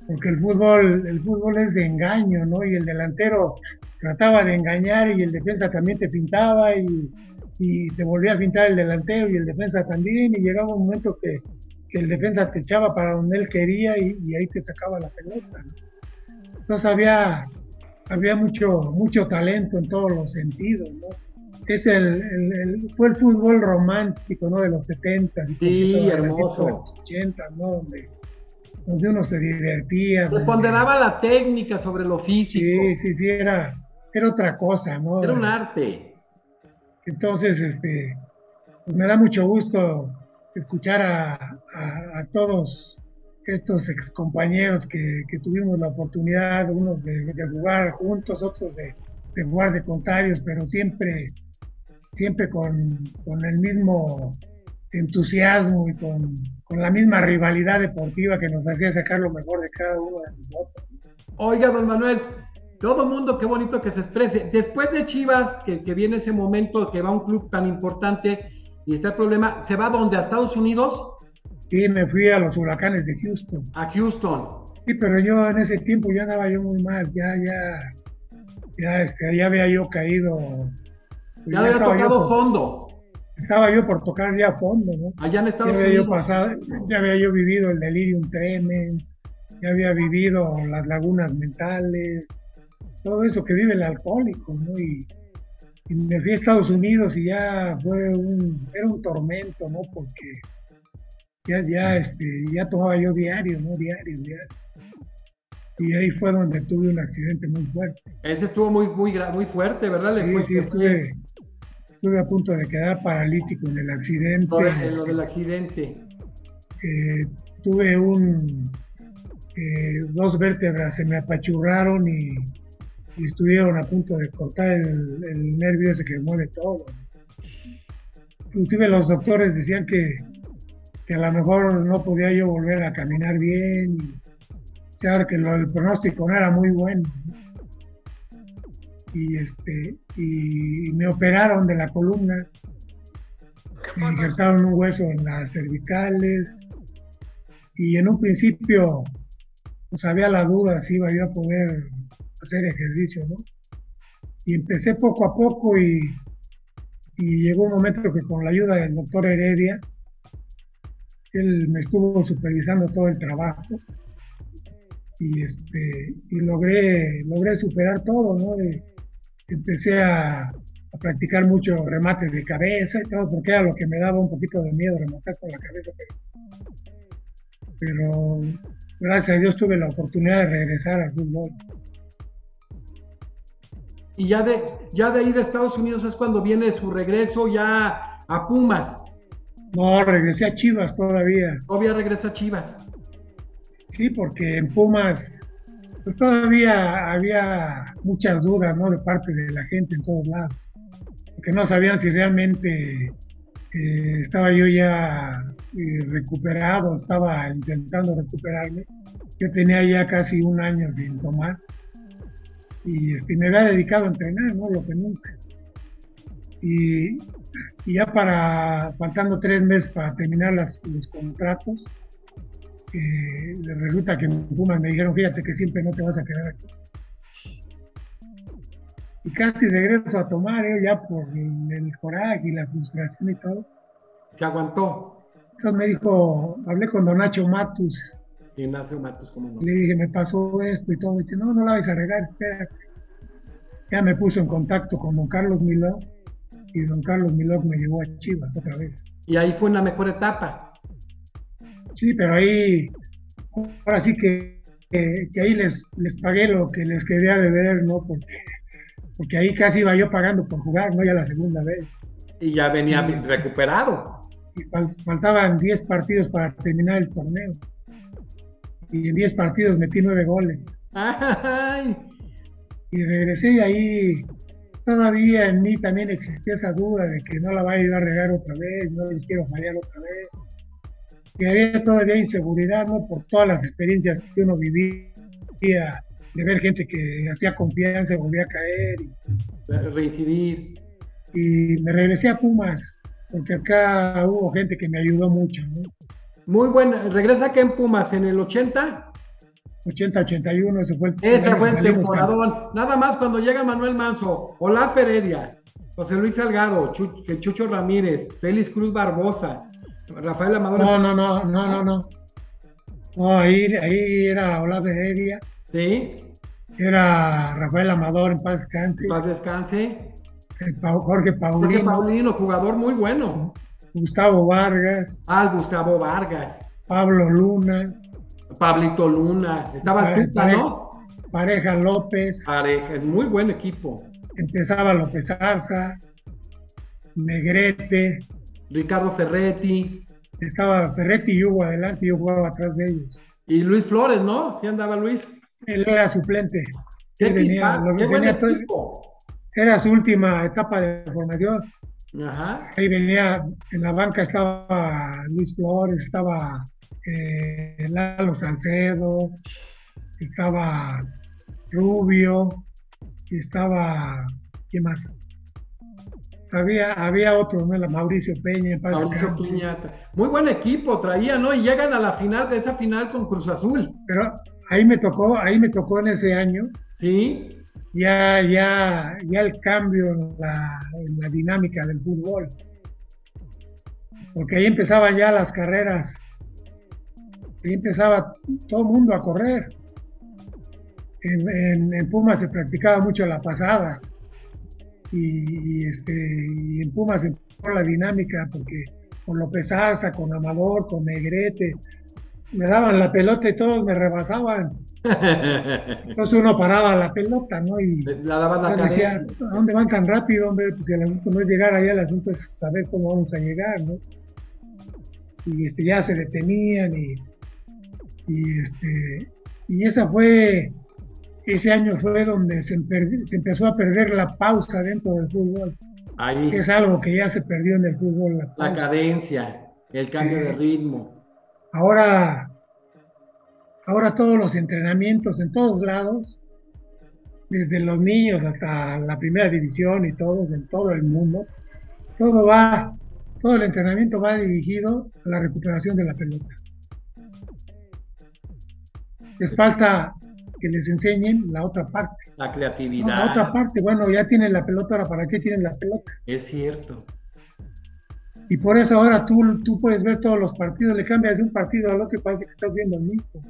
porque el fútbol, el fútbol es de engaño, ¿no? Y el delantero trataba de engañar y el defensa también te pintaba y, y te volvía a pintar el delantero y el defensa también, y llegaba un momento que, que el defensa te echaba para donde él quería y, y ahí te sacaba la pelota, ¿no? Entonces había, había mucho, mucho talento en todos los sentidos, ¿no? Es el, el, el, fue el fútbol romántico, ¿no? De los setentas y sí, hermoso. De los ochentas, ¿no? Donde, donde uno se divertía. Se ponderaba la técnica sobre lo físico. Sí, sí, sí, era, era otra cosa, ¿no? Era un arte. Entonces, este, pues me da mucho gusto escuchar a, a, a todos estos excompañeros que, que tuvimos la oportunidad, unos de, de jugar juntos, otros de, de jugar de contrarios, pero siempre siempre con, con el mismo entusiasmo y con, con la misma rivalidad deportiva que nos hacía sacar lo mejor de cada uno de nosotros. Oiga, don Manuel, todo mundo, qué bonito que se exprese. Después de Chivas, que, que viene ese momento que va a un club tan importante y está el problema, ¿se va dónde? ¿A Estados Unidos? Sí, me fui a los Huracanes de Houston. A Houston. Sí, pero yo en ese tiempo ya andaba yo muy mal, ya, ya, ya, este, ya había yo caído. Ya, ya había tocado por, fondo. Estaba yo por tocar ya fondo, ¿no? Allá en Estados ya había Unidos. Yo pasado, ya había yo vivido el delirium tremens, ya había vivido las lagunas mentales, todo eso que vive el alcohólico, ¿no? Y, y me fui a Estados Unidos y ya fue un, era un tormento, ¿no? Porque ya, ya, este, ya tomaba yo diario, ¿no? Diario, diario. Y ahí fue donde tuve un accidente muy fuerte. Ese estuvo muy, muy, muy fuerte, ¿verdad? Le sí, fue sí, estuve, estuve a punto de quedar paralítico en el accidente. Lo, de, lo del accidente. Eh, tuve un... Eh, dos vértebras se me apachurraron y, y estuvieron a punto de cortar el, el nervio ese que mueve todo. Inclusive los doctores decían que, que a lo mejor no podía yo volver a caminar bien. Y, o sea, que lo, el pronóstico no era muy bueno. Y, este, y me operaron de la columna, me injertaron un hueso en las cervicales y en un principio pues había la duda si iba yo a poder hacer ejercicio, ¿no? Y empecé poco a poco y, y llegó un momento que con la ayuda del doctor Heredia, él me estuvo supervisando todo el trabajo y, este, y logré, logré superar todo, ¿no? De, empecé a, a practicar mucho remate de cabeza y todo, porque era lo que me daba un poquito de miedo, rematar con la cabeza, pero, pero gracias a Dios tuve la oportunidad de regresar al fútbol. Y ya de, ya de ahí de Estados Unidos es cuando viene su regreso ya a Pumas. No, regresé a Chivas todavía. Todavía regresa a Chivas. Sí, porque en Pumas pues todavía había muchas dudas, ¿no? De parte de la gente en todos lados. Porque no sabían si realmente eh, estaba yo ya eh, recuperado, estaba intentando recuperarme. Yo tenía ya casi un año sin tomar. Y este, me había dedicado a entrenar, ¿no? Lo que nunca. Y, y ya para, faltando tres meses para terminar las, los contratos, eh, resulta que en Pumas me dijeron, fíjate que siempre no te vas a quedar aquí. Y casi regreso a tomar, ¿eh? Ya por el, el coraje y la frustración y todo. Se aguantó. Entonces me dijo, hablé con don Nacho Matus. Ignacio Matus, ¿cómo no? Le dije, me pasó esto y todo. Me dice, no, no la vais a regar, espérate. Ya me puso en contacto con don Carlos Miló y don Carlos Miló me llevó a Chivas otra vez. Y ahí fue una mejor etapa. Sí, pero ahí, ahora sí que, que, que ahí les, les pagué lo que les quería deber, ¿no? Porque, porque ahí casi iba yo pagando por jugar, ¿no? Ya la segunda vez. Y ya venía y, recuperado. Y fal, faltaban diez partidos para terminar el torneo. Y en diez partidos metí nueve goles. ¡Ay! Y regresé y ahí todavía en mí también existía esa duda de que no la va a ir a regar otra vez, no les quiero fallar otra vez. Y había todavía inseguridad, ¿no? Por todas las experiencias que uno vivía, de ver gente que hacía confianza y volvía a caer. Y, reincidir. Y me regresé a Pumas, porque acá hubo gente que me ayudó mucho, ¿no? Muy buena. ¿Regresa acá en Pumas en el ochenta? ochenta ochenta y uno, ese fue el Ese fue el temporadón. Nada más cuando llega Manuel Manso, Olaf Heredia, José Luis Salgado, Chu, Chucho Ramírez, Félix Cruz Barbosa, Rafael Amador. No, no, no, no, no, no. No, ahí, ahí era Olaf Heredia. Sí. Era Rafael Amador, en paz descanse. En paz descanse. El pa Jorge Paulino. Jorge Paulino, jugador muy bueno. Gustavo Vargas. Ah, Gustavo Vargas. Pablo Luna. Pablito Luna. Estaba el Tuca, ¿no? Pareja López. Pareja, muy buen equipo. Empezaba López Arza. Negrete. Ricardo Ferretti. Estaba Ferretti y Hugo adelante y yo jugaba atrás de ellos. Y Luis Flores, ¿no? Sí andaba Luis. Él era suplente. ¿Qué Él venía, equipa? lo, ¿Qué venía buen equipo? Era su última etapa de formación. Ajá. Ahí venía, en la banca estaba Luis Flores, estaba eh, Lalo Salcedo, estaba Rubio, y estaba, ¿qué más? Había, había otro, ¿no? La Mauricio Peña. Mauricio Peña. Muy buen equipo traía, ¿no? Y llegan a la final, de esa final con Cruz Azul. Pero ahí me tocó, ahí me tocó en ese año. Sí. Ya, ya, ya el cambio en la, en la dinámica del fútbol. Porque ahí empezaban ya las carreras. Ahí empezaba todo el mundo a correr. En, en, en Pumas se practicaba mucho la pasada. Y, y, este, y en Pumas se empezó la dinámica porque con López Arza, con Amador, con Negrete, me daban la pelota y todos me rebasaban. Entonces uno paraba la pelota, ¿no? Y la daban la decía, ¿a dónde van tan rápido, hombre? Pues el asunto no es llegar allá, el asunto es saber cómo vamos a llegar, ¿no? Y este, ya se detenían y, y este y esa fue, ese año fue donde se, se empezó a perder la pausa dentro del fútbol. Ahí. Que es algo que ya se perdió en el fútbol. La, la cadencia, el cambio eh, de ritmo. Ahora, ahora todos los entrenamientos en todos lados, desde los niños hasta la primera división y todos, en todo el mundo, todo va, todo el entrenamiento va dirigido a la recuperación de la pelota. Les falta que les enseñen la otra parte. La creatividad. No, la otra parte, bueno, ya tienen la pelota, ahora ¿para qué tienen la pelota? Es cierto. Y por eso ahora tú, tú puedes ver todos los partidos, le cambias de un partido al otro y parece que estás viendo el mismo.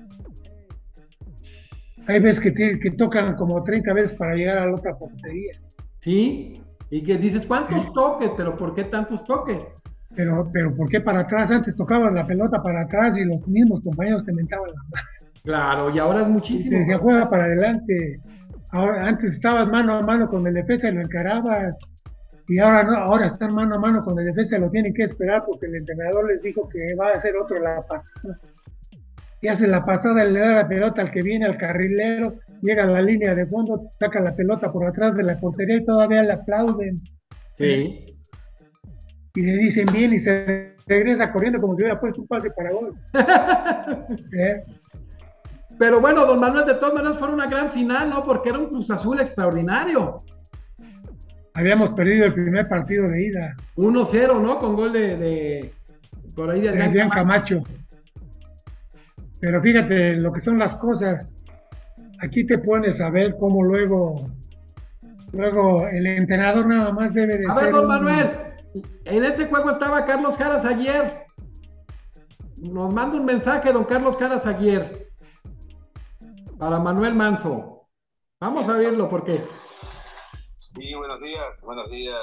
Hay veces que, te, que tocan como treinta veces para llegar a la otra portería. Sí, y que dices, ¿cuántos sí. toques? Pero ¿por qué tantos toques? Pero, pero ¿por qué para atrás? Antes tocaban la pelota para atrás y los mismos compañeros te mentaban la mano. Claro, y ahora es muchísimo. Y te decía, juega para adelante. Ahora, antes estabas mano a mano con el defensa y lo encarabas. Y ahora no, ahora están mano a mano con el defensa, lo tienen que esperar porque el entrenador les dijo que va a hacer otro la pasada. Y hace la pasada, le da la pelota al que viene, al carrilero, llega a la línea de fondo, saca la pelota por atrás de la portería y todavía le aplauden. Sí. Y le dicen bien y se regresa corriendo como si hubiera puesto un pase para gol. ¿Eh? Pero bueno, don Manuel, de todas maneras fue una gran final, ¿no? Porque era un Cruz Azul extraordinario. Habíamos perdido el primer partido de ida. uno cero, ¿no? Con gol de, de por ahí de Adrián Camacho. Camacho. Pero fíjate lo que son las cosas. Aquí te pones a ver cómo luego, luego el entrenador nada más debe de a ser. A ver, don un... Manuel, en ese juego estaba Carlos Jaras Aguier. Nos manda un mensaje, don Carlos Jaras Aguier, para Manuel Manso. Vamos a verlo porque. Sí, buenos días, buenos días.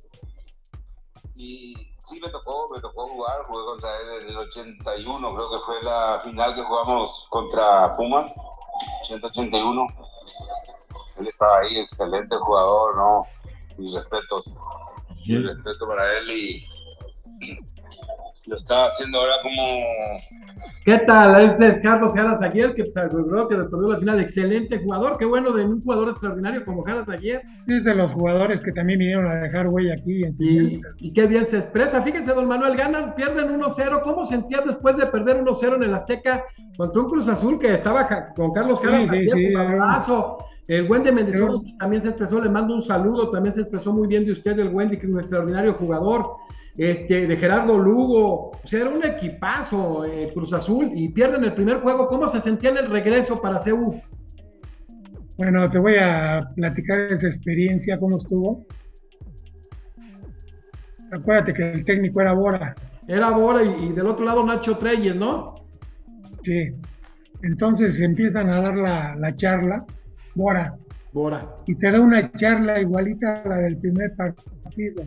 Y sí, me tocó, me tocó jugar, jugué contra él en el ochenta y uno, creo que fue la final que jugamos contra Pumas, ochenta ochenta y uno. Él estaba ahí, excelente jugador, ¿no? Mis respetos, sí. Mi respeto para él y lo está haciendo ahora como... ¿Qué tal? Ese es Carlos Jaras Aguier, que pues, logró que perdió la final. Excelente jugador, qué bueno de un jugador extraordinario como Jaras Aguier. Es de los jugadores que también vinieron a dejar huella aquí. En y, y qué bien se expresa. Fíjense, don Manuel, ganan, pierden uno cero. ¿Cómo sentías después de perder uno cero en el Azteca contra un Cruz Azul que estaba con Carlos Jaras sí, Aguier? Sí, sí, un abrazo. El Wendy Mendizábal sí. también se expresó, le mando un saludo, también se expresó muy bien de usted, el Wendy, que es un extraordinario jugador. este, de Gerardo Lugo, o sea, era un equipazo eh, Cruz Azul, y pierden el primer juego. ¿Cómo se sentía en el regreso para C U? Bueno, te voy a platicar esa experiencia, cómo estuvo. Acuérdate que el técnico era Bora. Era Bora y, y del otro lado Nacho Treyes, ¿no? Sí. Entonces empiezan a dar la, la charla, Bora. Bora. Y te da una charla igualita a la del primer partido.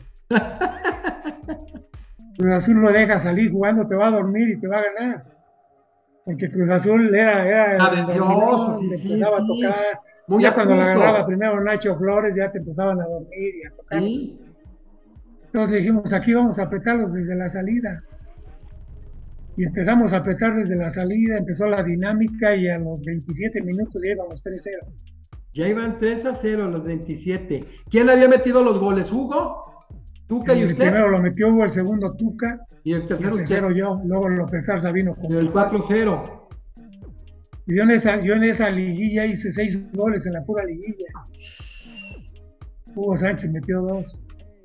Cruz Azul lo deja salir jugando, te va a dormir y te va a ganar. Porque Cruz Azul era, era Adencioso, sí, te sí, empezaba sí. a tocar. Muy ya cuando la astuto. agarraba primero Nacho Flores, ya te empezaban a dormir y a tocar. Sí. Entonces dijimos, aquí vamos a apretarlos desde la salida. Y empezamos a apretar desde la salida, empezó la dinámica y a los veintisiete minutos ya íbamos tres cero. Ya iban tres a cero a los veintisiete. ¿Quién había metido los goles? ¿Hugo? ¿Tuca y El usted? primero lo metió Hugo, el segundo Tuca. Y el tercero, y el tercero usted. yo, luego López Arza vino con El cuatro cero. Y yo en esa, yo en esa liguilla hice seis goles en la pura liguilla. Hugo Sánchez metió dos.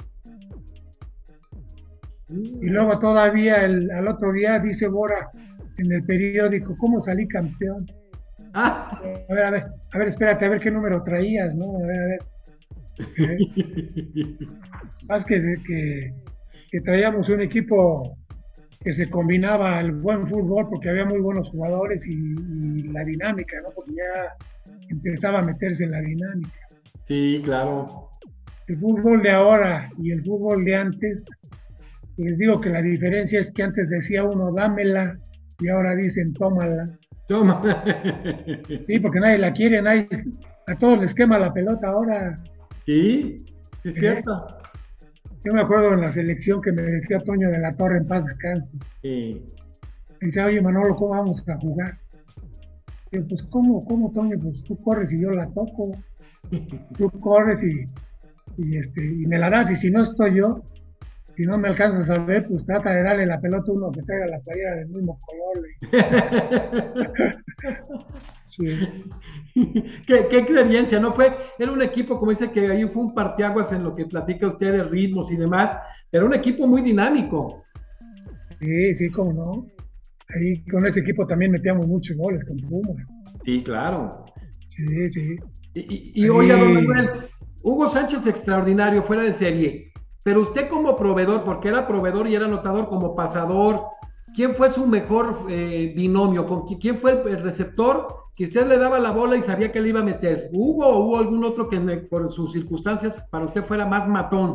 Y luego todavía el, al otro día dice Bora en el periódico, ¿cómo salí campeón? Ah. A ver, a ver, a ver, espérate, a ver qué número traías, ¿no? A ver, a ver. ¿Eh? Más que, que, que traíamos un equipo que se combinaba el buen fútbol porque había muy buenos jugadores y, y la dinámica, ¿no? Porque ya empezaba a meterse en la dinámica. Sí, claro. El fútbol de ahora y el fútbol de antes, les digo que la diferencia es que antes decía uno, dámela, y ahora dicen, tómala. Toma. Sí, porque nadie la quiere, nadie, a todos les quema la pelota ahora. Sí, sí es ¿Eh? cierto. Yo me acuerdo en la selección que me decía Toño de la Torre, en paz descanse. Sí. Me decía, oye Manolo, ¿cómo vamos a jugar? Y yo, pues, ¿cómo, cómo, Toño? Pues tú corres y yo la toco. Tú corres y, y, este, y me la das, y si no estoy yo, si no me alcanzas a ver, pues trata de darle la pelota a uno que traiga la playera del mismo color. Sí. ¿Qué, qué experiencia, ¿no? Fue, era un equipo, como dice, que ahí fue un parteaguas en lo que platica usted de ritmos y demás, pero un equipo muy dinámico. Sí, sí, cómo no. Ahí con ese equipo también metíamos muchos goles con Pumas. Sí, claro. Sí, sí. Y, y, y oiga, don Manuel, Hugo Sánchez extraordinario, fuera de serie, pero usted como proveedor, porque era proveedor y era anotador, como pasador, ¿quién fue su mejor eh, binomio? ¿Con quién fue el, el receptor que usted le daba la bola y sabía que le iba a meter? ¿Hugo o hubo algún otro que por sus circunstancias para usted fuera más matón?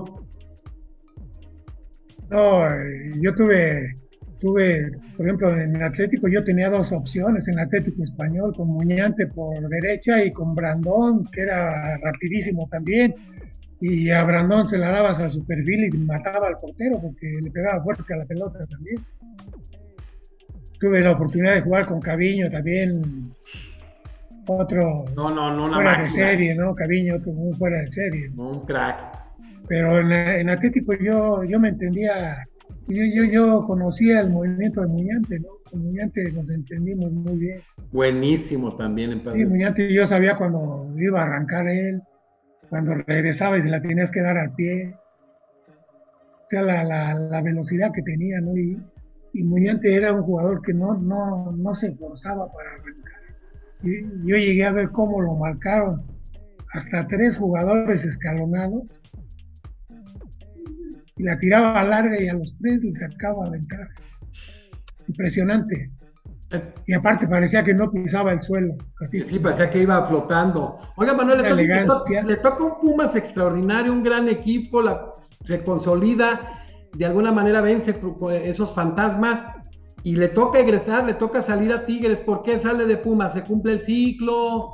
No, yo tuve, tuve, por ejemplo, en el Atlético yo tenía dos opciones, en el Atlético Español, con Muñante por derecha y con Brandón, que era rapidísimo también, y a Brandón se la dabas a su perfil y mataba al portero porque le pegaba fuerte a la pelota también. Tuve la oportunidad de jugar con Caviño también, otro no, no, no, una fuera máquina. de serie, ¿no? Caviño, otro muy fuera de serie. No, un crack. Pero en, en Atlético yo, yo me entendía, yo, yo, yo conocía el movimiento de Muñante, ¿no? Con Muñante nos entendimos muy bien. Buenísimo también. En sí, Muñante yo sabía cuando iba a arrancar él, cuando regresaba y se la tenías que dar al pie. O sea, la, la, la velocidad que tenía, ¿no? Y, y Muñante era un jugador que no, no, no se forzaba para arrancar. Y yo llegué a ver cómo lo marcaron hasta tres jugadores escalonados y la tiraba larga y a los tres le sacaba ventaja. Impresionante. Y aparte parecía que no pisaba el suelo. Así sí, parecía que iba flotando. Oiga, Manuel, entonces le, to le toca un Pumas extraordinario, un gran equipo, la, se consolida, de alguna manera vence esos fantasmas y le toca egresar, le toca salir a Tigres. ¿Por qué sale de Pumas? ¿Se cumple el ciclo?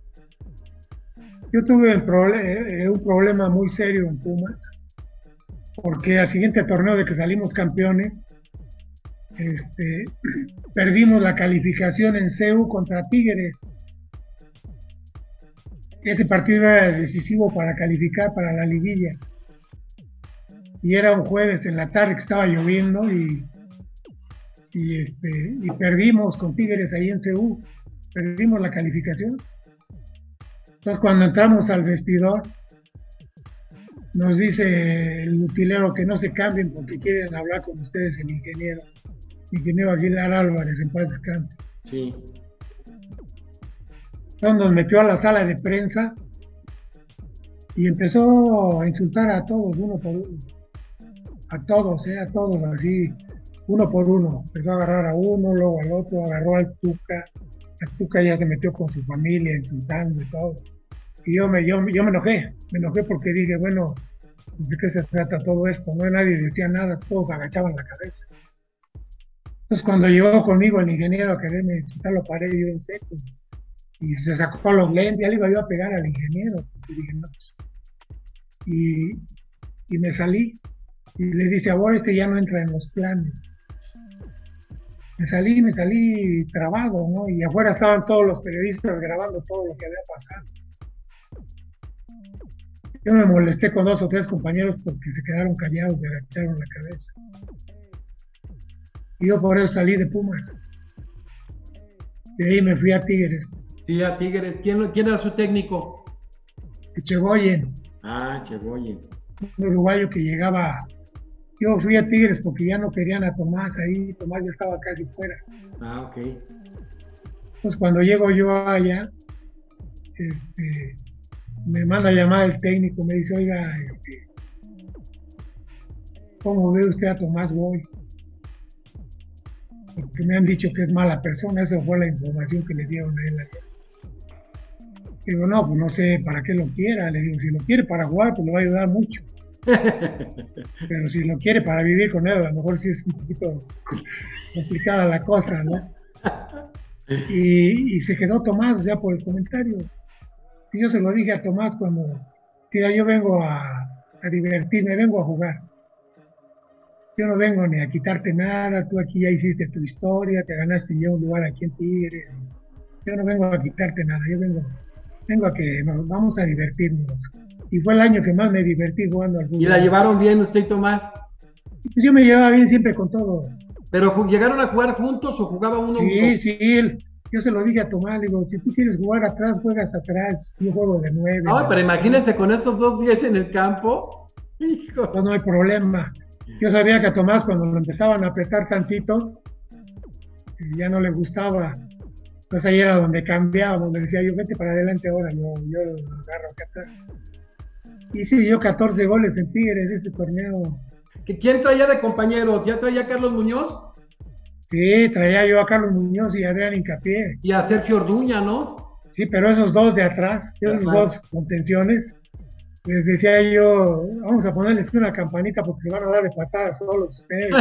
Yo tuve el proble eh, un problema muy serio en Pumas, porque al siguiente torneo de que salimos campeones, este, perdimos la calificación en C U contra Tigres. Ese partido era decisivo para calificar para la liguilla. Y era un jueves en la tarde que estaba lloviendo y, y, este, y perdimos con Tigres ahí en C U. Perdimos la calificación. Entonces cuando entramos al vestidor, nos dice el utilero que no se cambien porque quieren hablar con ustedes el ingeniero. Ingeniero Aguilar Álvarez, en paz descanse. Sí. Entonces nos metió a la sala de prensa y empezó a insultar a todos, uno por uno. A todos, eh, a todos, así, uno por uno. Empezó a agarrar a uno, luego al otro, agarró al Tuca. El Tuca ya se metió con su familia, insultando y todo. Y yo me, yo, yo me enojé, me enojé porque dije, bueno, ¿de qué se trata todo esto? No, nadie decía nada, todos agachaban la cabeza. Entonces cuando llegó conmigo el ingeniero a quererme insultar, lo paré yo en seco. Y se sacó los lentes, ya le iba yo a pegar al ingeniero. Y dije, no, pues. Y, y me salí. Y le dice, ahora este ya no entra en los planes. Me salí, me salí trabado, ¿no? Y afuera estaban todos los periodistas grabando todo lo que había pasado. Yo me molesté con dos o tres compañeros porque se quedaron callados y agacharon la cabeza. Y yo por eso salí de Pumas. De ahí me fui a Tigres. Sí, a Tigres. ¿Quién, quién era su técnico? Echegoyen. Ah, Echegoyen. Un uruguayo que llegaba. Yo fui a Tigres porque ya no querían a Tomás ahí. Tomás ya estaba casi fuera. Ah, ok. Pues cuando llego yo allá, este, me manda a llamar el técnico, me dice, oiga, este, ¿cómo ve usted a Tomás Boy? Porque me han dicho que es mala persona, esa fue la información que le dieron a él ayer. Digo, no, pues no sé para qué lo quiera. Le digo, si lo quiere para jugar, pues le va a ayudar mucho. Pero si lo quiere para vivir con él, a lo mejor sí es un poquito complicada la cosa, ¿no? Y, y se quedó Tomás, o sea, por el comentario. Y yo se lo dije a Tomás cuando, mira, yo vengo a, a divertirme, vengo a jugar. Yo no vengo ni a quitarte nada, tú aquí ya hiciste tu historia, te ganaste ya un lugar aquí en Tigres. Yo no vengo a quitarte nada, yo vengo, vengo a que nos vamos a divertirnos. Y fue el año que más me divertí jugando al fútbol. ¿Y la llevaron bien usted y Tomás? Pues yo me llevaba bien siempre con todos. ¿Pero llegaron a jugar juntos o jugaba uno? Sí, uno? sí, él, yo se lo dije a Tomás, digo, si tú quieres jugar atrás, juegas atrás, yo juego de nueve. No, pero imagínense con esos dos días en el campo. Hijo. Pues no hay problema. Yo sabía que a Tomás cuando lo empezaban a apretar tantito, ya no le gustaba. Entonces ahí era donde cambiábamos, me decía yo, vete para adelante ahora, yo, yo lo agarro acá atrás. Y sí, yo catorce goles en Tigres ese torneo. ¿Quién traía de compañeros? ¿Ya traía a Carlos Muñoz? Sí, traía yo a Carlos Muñoz y a Adrián Hincapié. Y a Sergio Orduña, ¿no? Sí, pero esos dos de atrás, esos Ajá. dos contenciones, les decía yo, vamos a ponerles una campanita porque se van a dar de patadas solos ustedes.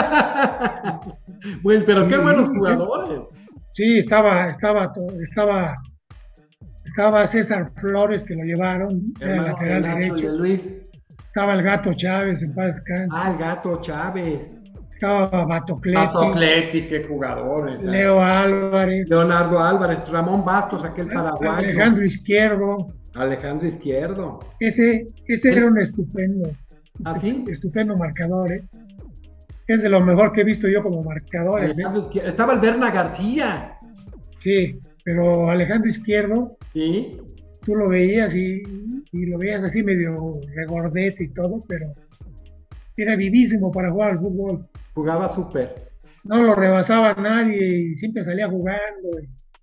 Bueno, pero qué buenos jugadores. Sí, estaba, estaba, estaba, estaba César Flores que lo llevaron, era lateral derecho. Luis. Estaba el Gato Chávez, en paz descanse. Ah, el Gato Chávez. Estaba Batocleti. Batocleti, qué jugadores. Leo Álvarez. Leonardo Álvarez, Ramón Bastos, aquel paraguayo. Alejandro Izquierdo. Alejandro Izquierdo. Ese, ese era un estupendo. ¿Ah, sí? Estupendo marcador, ¿eh? Es de lo mejor que he visto yo como marcador. ¿eh? Estaba el Berna García. Sí, pero Alejandro Izquierdo. Sí. Tú lo veías y, y lo veías así medio regordete y todo, pero era vivísimo para jugar al fútbol. Jugaba súper. No lo rebasaba nadie y siempre salía jugando.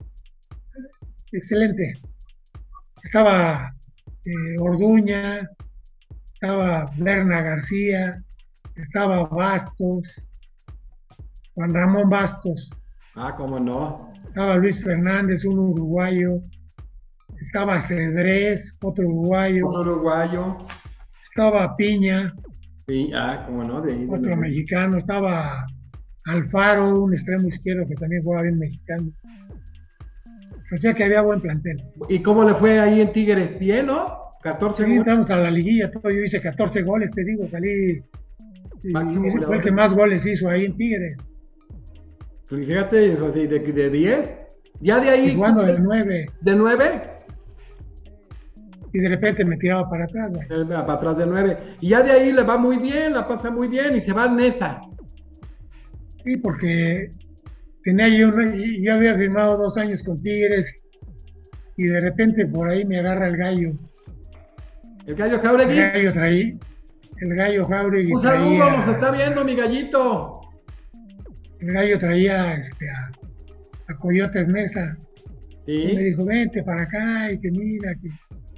Excelente. Estaba eh, Orduña, estaba Berna García, estaba Bastos, Juan Ramón Bastos. Ah, cómo no. Estaba Luis Fernández, un uruguayo. Estaba Cedrés, otro uruguayo. Otro uruguayo. Estaba Piña. Sí, ah, cómo no. De ahí, de otro de... mexicano. Estaba Alfaro, un extremo izquierdo que también jugaba bien mexicano. O sea que había buen plantel. ¿Y cómo le fue ahí en Tigres? Bien, ¿no? catorce goles. Entramos a la liguilla, todo. Yo hice catorce goles, te digo, salí. Máximo y fue el que más goles hizo ahí en Tigres. Pues fíjate, de, de diez. Ya de ahí. Y jugando de nueve. ¿De nueve? Y de repente me tiraba para atrás, güey. Para atrás de nueve. Y ya de ahí le va muy bien, la pasa muy bien y se va a Nesa. Sí, porque tenía yo, una, yo había firmado dos años con Tigres y de repente por ahí me agarra el gallo. El Gallo Jauregui. El Gallo traía, el Gallo Jauregui. Un saludo, traía, nos está viendo mi gallito. El Gallo traía este, a, a Coyotes Mesa. Sí. Y me dijo, vente para acá y que mira, que...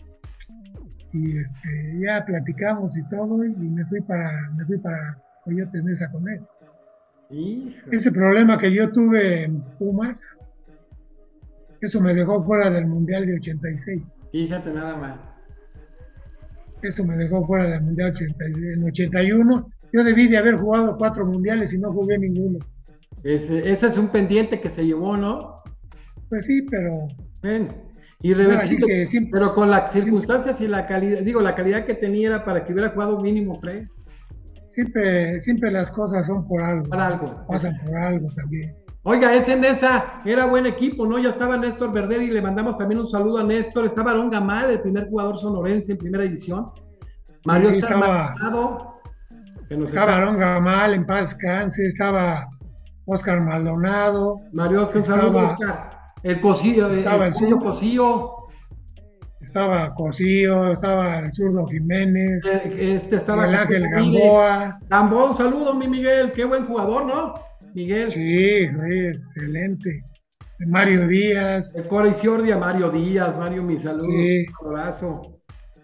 Y este, ya platicamos y todo, y me fui para, me fui para Coyotes Mesa con él. Hijo. Ese problema que yo tuve en Pumas, eso me dejó fuera del Mundial de ochenta y seis. Fíjate nada más. Eso me dejó fuera del Mundial ochenta y seis. En ochenta y uno yo debí de haber jugado cuatro mundiales y no jugué ninguno. Ese, ese es un pendiente que se llevó, ¿no? Pues sí, pero... Ven, irreversible, que siempre, pero con las circunstancias siempre, y la calidad, digo, la calidad que tenía era para que hubiera jugado mínimo tres. Siempre, siempre las cosas son por algo. Por algo. Pasan por algo también. Oiga, ese Nesa era buen equipo, ¿no? Ya estaba Néstor Verder y le mandamos también un saludo a Néstor. Estaba Aarón Gamal, el primer jugador sonorense en primera división. Mario sí, Oscar estaba, Maldonado. Que nos estaba está... Aarón Gamal, en paz descanse. Estaba Oscar Maldonado. Mario Oscar, un saludo, Oscar. El Cosío, estaba el, el, el Cosío. Estaba Cosío, estaba el zurdo Jiménez. Este estaba el Ángel Gamboa. Gamboa, un saludo, mi Miguel. Qué buen jugador, ¿no? Miguel. Sí, sí, excelente. Mario Díaz. El Cora Isiordia, Mario Díaz, Mario, mi saludo. Sí. Un abrazo.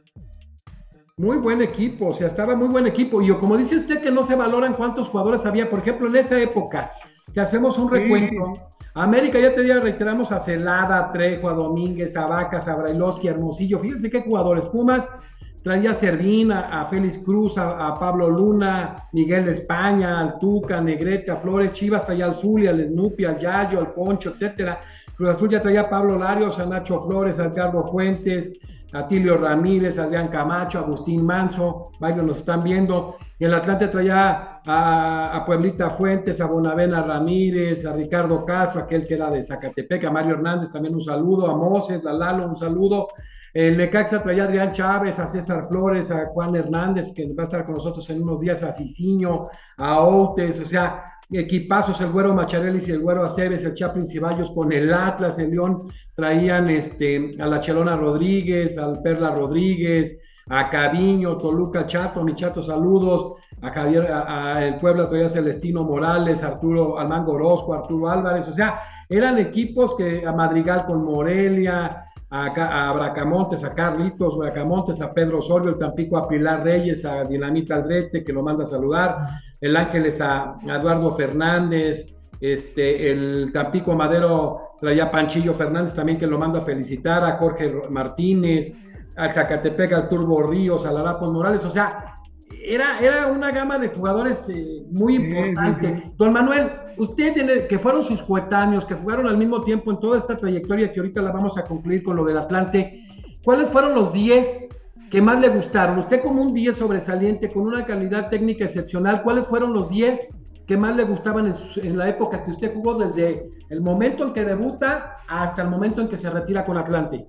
Muy buen equipo, o sea, estaba muy buen equipo. Y como dice usted que no se valoran cuántos jugadores había, por ejemplo, en esa época, si hacemos un recuento, sí, sí. América, ya te digo, reiteramos a Celada, a Trejo, a Domínguez, a Vacas, a Brailovsky, a Hermosillo. Fíjense qué jugadores. Pumas traía a Servín, a, a Félix Cruz, a, a Pablo Luna, Miguel de España, al Tuca, Negrete, a Flores. Chivas traía al Zuli, al Snoopy, al Yayo, al Poncho, etcétera. Cruz Azul ya traía a Pablo Larios, a Nacho Flores, a Edgardo Fuentes, a Tilio Ramírez, a Adrián Camacho, a Agustín Manso, varios nos están viendo. El Atlante traía a, a Pueblita Fuentes, a Bonavena Ramírez, a Ricardo Castro, aquel que era de Zacatepec, a Mario Hernández, también un saludo, a Moses, a Lalo, un saludo. El Necaxa traía a Adrián Chávez, a César Flores, a Juan Hernández, que va a estar con nosotros en unos días, a Cicinho, a Outes, o sea, equipazos, el Güero Macharelis y el Güero Aceves, el Chaplin Ceballos con el Atlas, el León traían este, a la Chelona Rodríguez, al Perla Rodríguez, a Caviño, Toluca Chato, mi Chato, saludos, a Javier, a, a el Puebla traía a Celestino Morales, Arturo Almango Orozco, Arturo Álvarez, o sea, eran equipos que a Madrigal con Morelia, a, a Bracamontes, a Carlitos Bracamontes, a Pedro Osorio, el Tampico a Pilar Reyes, a Dinamita Aldrete, que lo manda a saludar, el Ángeles a, a Eduardo Fernández, este, el Tampico Madero traía a Panchillo Fernández también, que lo manda a felicitar, a Jorge Martínez, al Zacatepec, al Turbo Ríos, al Arapos Morales, o sea, era, era una gama de jugadores eh, muy importante. Sí, sí, sí. Don Manuel, usted tiene, que fueron sus coetáneos, que jugaron al mismo tiempo en toda esta trayectoria que ahorita la vamos a concluir con lo del Atlante, ¿cuáles fueron los diez que más le gustaron? Usted como un diez sobresaliente, con una calidad técnica excepcional, ¿cuáles fueron los diez que más le gustaban en, su, en la época que usted jugó, desde el momento en que debuta hasta el momento en que se retira con Atlante?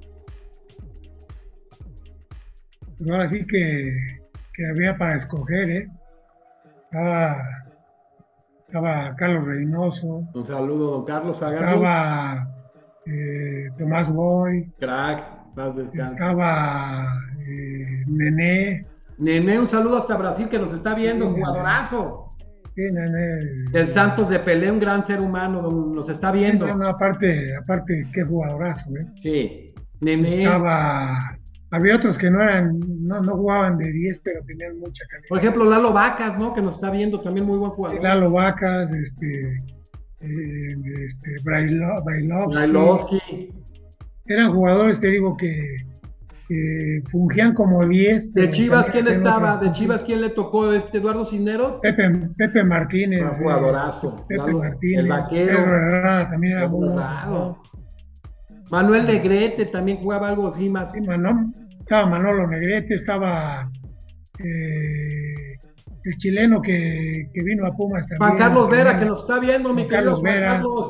Ahora sí que, que había para escoger, ¿eh? Estaba, estaba Carlos Reynoso. Un saludo, don Carlos Agarro. Estaba eh, Tomás Boy. Crack, más descanso. Estaba eh, Nené. Nené, un saludo hasta Brasil que nos está viendo, sí, jugadorazo. Sí, Nené. El Santos de Pelé, un gran ser humano, don, nos está viendo. Sí, no, aparte, aparte, qué jugadorazo, ¿eh? Sí, Nené. Estaba... Había otros que no eran, no, no jugaban de diez, pero tenían mucha calidad. Por ejemplo, Lalo Vacas, ¿no? Que nos está viendo, también muy buen jugador. Sí, Lalo Vacas, este, eh, este, Brailo, Brailovsky. Brailovsky. Eran jugadores, te digo, que, que fungían como diez. ¿De Chivas quién estaba? ¿De Chivas quién le tocó? este ¿Eduardo Cisneros? Pepe, Pepe Martínez. Un jugadorazo. Eh, Pepe Lalo, Martínez. El vaquero. Pedro Herrera también era muy bueno. Manuel Negrete también jugaba algo así más. Sí, Manolo, estaba Manolo Negrete, estaba eh, el chileno que, que vino a Pumas también. Juan Carlos Vera, también, que nos está viendo, mi querido Juan Carlos.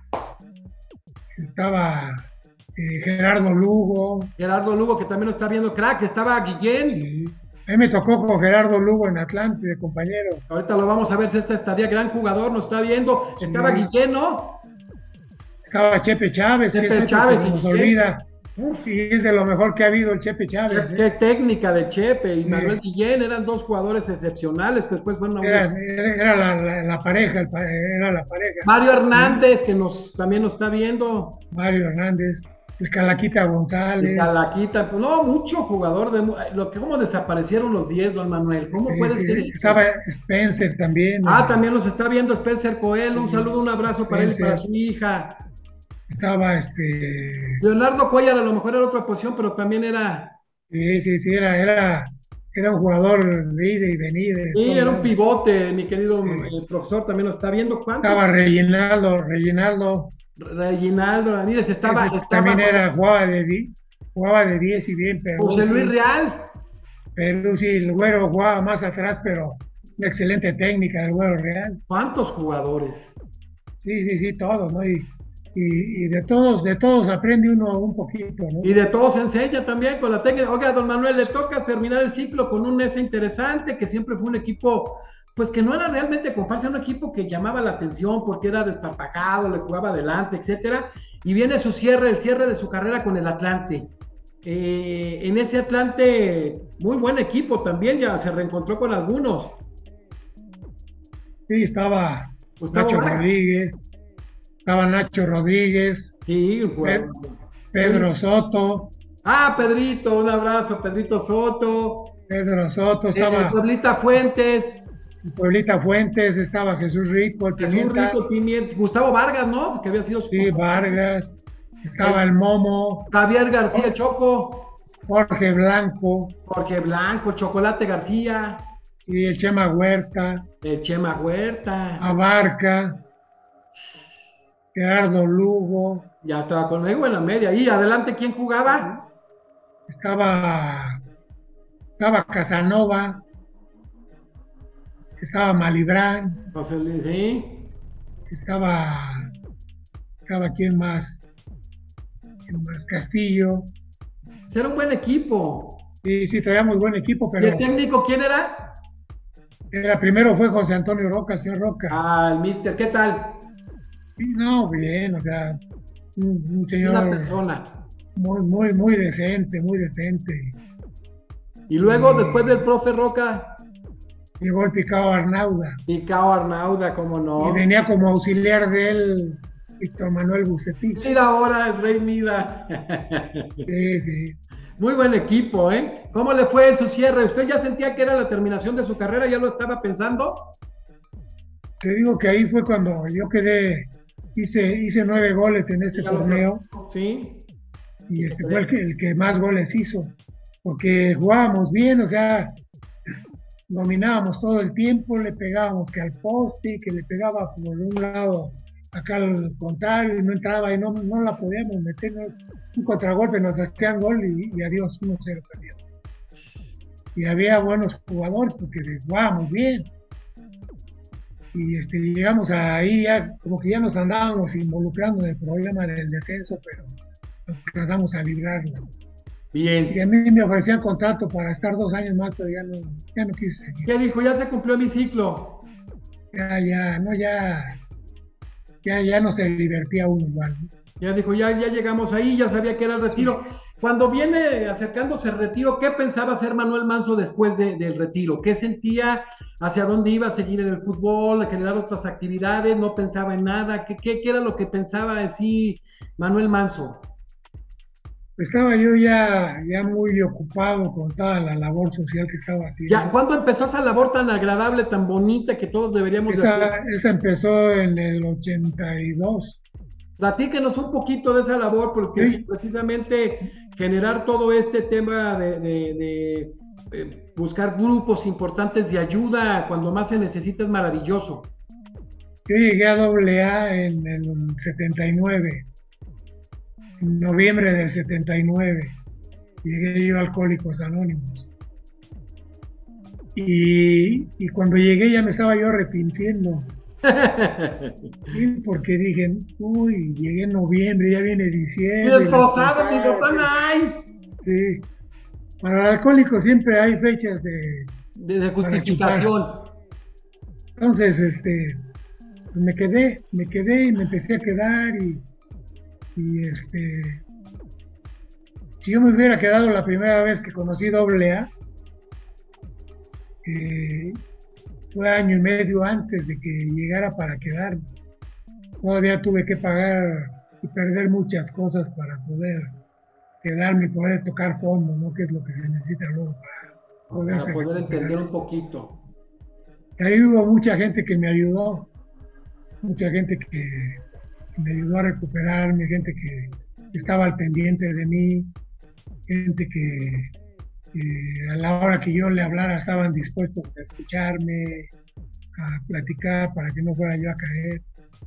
Estaba eh, Gerardo Lugo. Gerardo Lugo, que también nos está viendo, crack. Estaba Guillén. Sí. A mí me tocó con Gerardo Lugo en Atlante, de compañeros. Ahorita lo vamos a ver si esta estadía, gran jugador, nos está viendo. Sí. Estaba Guillén, ¿no? Estaba Chepe Chávez, Chepe que es Chávez, que y nos olvida. Uf, y es de lo mejor que ha habido el Chepe Chávez. Qué, ¿eh? qué técnica de Chepe y Sí. Manuel Guillén eran dos jugadores excepcionales que después fueron a Era, una... era, era la, la, la pareja, el pa- era la pareja. Mario Hernández, que nos también nos está viendo. Mario Hernández, el Calaquita El González. Calaquita, pues, no, mucho jugador de mu- lo que cómo desaparecieron los diez, don Manuel. ¿Cómo Sí, puede sí, ser eso? estaba Spencer también. Ah, eh, también los está viendo Spencer Coelho. Un Sí. saludo, un abrazo para él y para Spencer. su hija. Estaba este. Leonardo Cuellar a lo mejor era otra posición, pero también era, Sí, sí, sí, era, era, era un jugador de ida y venida. de sí, todos era un lados. pivote, mi querido Sí. eh, profesor, también lo está viendo. ¿Cuánto? Estaba Reginaldo, Reginaldo. Reginaldo Ramírez estaba, ese estaba también José, era, jugaba de, di- jugaba de diez y bien, pero José Luis sí, Real. pero sí, el güero jugaba más atrás, pero una excelente técnica del güero real. ¿Cuántos jugadores? Sí, sí, sí, todos, ¿no? Y, y, y de todos, de todos aprende uno un poquito, ¿no? Y de todo se enseña también con la técnica. Oiga, don Manuel, le toca terminar el ciclo con un Nesa interesante, que siempre fue un equipo, pues que no era realmente comparsa, un equipo que llamaba la atención porque era desparpajado, le jugaba adelante, etcétera. Y viene su cierre, el cierre de su carrera con el Atlante. Eh, en ese Atlante, muy buen equipo también, ya se reencontró con algunos. Sí, estaba Gustavo Nacho Vargas. Rodríguez, estaba Nacho Rodríguez, Sí, un jugador. Pedro Soto, Ah, Pedrito, un abrazo, Pedrito Soto. Pedro Soto, Eh, estaba Pueblita Fuentes. Pueblita Fuentes, estaba Jesús Rico, el Jesús Pimienta, Rico Pimienta, Gustavo Vargas, ¿no? Que había sido su sí, Vargas, estaba el Momo, Javier García Choco, Jorge Blanco, Jorge Blanco, Chocolate García, sí, el Chema Huerta, el Chema Huerta, Abarca, Gerardo Lugo, ya estaba con muy buena media. Y adelante, ¿quién jugaba? estaba, estaba Casanova, estaba Malibrán, José Luis, sí. estaba, estaba quién más, quién más, Castillo, Era un buen equipo. sí, sí, traía muy buen equipo, ¿Y el pero técnico quién era? era, primero fue José Antonio Roca, el señor Roca. Ah, el Mister, ¿qué tal? Sí, no, bien, o sea, un, un Una señor persona. muy, muy, muy decente, muy decente. Y luego, Sí. después del profe Roca, Llegó el Picao Arnauda Picao Arnauda, cómo y no. venía como auxiliar de él Víctor Manuel Bucetich. Mira ahora el Rey Midas. Sí, sí. Muy buen equipo, ¿eh? ¿Cómo le fue en su cierre? ¿Usted ya sentía que era la terminación de su carrera? ¿Ya lo estaba pensando? Te digo que ahí fue cuando yo quedé, hice, hice nueve goles en ese Ya lo- torneo Sí. y este fue el que, el que más goles hizo, porque jugábamos bien, o sea, dominábamos todo el tiempo, le pegábamos que al poste, que le pegaba por un lado acá al contrario y no entraba y no, no la podíamos meter, no, un contragolpe nos hacían gol y, y adiós, uno cero perdió. Y había buenos jugadores porque jugábamos bien. Y este, llegamos ahí, ya, como que ya nos andábamos involucrando en el problema del descenso, pero alcanzamos a librarlo. Bien. Y a mí me ofrecían contrato para estar dos años más, pero ya no, ya no quise seguir. ¿Qué dijo? Ya se cumplió mi ciclo. Ya, ya, no, ya, ya, ya no se divertía uno igual, ¿no? Ya dijo, ya, ya llegamos ahí, ya sabía que era el retiro. Cuando viene acercándose el retiro, ¿qué pensaba hacer Manuel Manso después de, del retiro? ¿Qué sentía? ¿Hacia dónde iba a seguir en el fútbol? ¿A generar otras actividades? ¿No pensaba en nada? ¿Qué, qué, qué era lo que pensaba en sí Manuel Manso? Estaba yo ya, ya muy ocupado con toda la labor social que estaba haciendo. Ya, ¿cuándo empezó esa labor tan agradable, tan bonita que todos deberíamos de Esa, hacer? esa empezó en el ochenta y dos. Platíquenos un poquito de esa labor, porque Sí. precisamente generar todo este tema de, de, de eh, buscar grupos importantes de ayuda cuando más se necesita es maravilloso. Yo llegué a doble A en el setenta y nueve, en noviembre del setenta y nueve. Llegué yo a Alcohólicos Anónimos. Y, y cuando llegué ya me estaba yo arrepintiendo. Sí, porque dije, uy, llegué en noviembre, ya viene Y diciembre. esposado, mi las papá, posadas, ay, sí. Para el alcohólico siempre hay fechas de... de, de justificación. Entonces, este, pues me quedé, me quedé y me empecé a quedar y, y este, si yo me hubiera quedado la primera vez que conocí doble A, eh, fue año y medio antes de que llegara para quedarme. Todavía tuve que pagar y perder muchas cosas para poder quedarme y poder tocar fondo, ¿no? Que es lo que se necesita luego para poder, para poder entender un poquito. Ahí hubo mucha gente que me ayudó, mucha gente que, que me ayudó a recuperarme, gente que estaba al pendiente de mí, gente que eh, a la hora que yo le hablara estaban dispuestos a escucharme, a platicar para que no fuera yo a caer.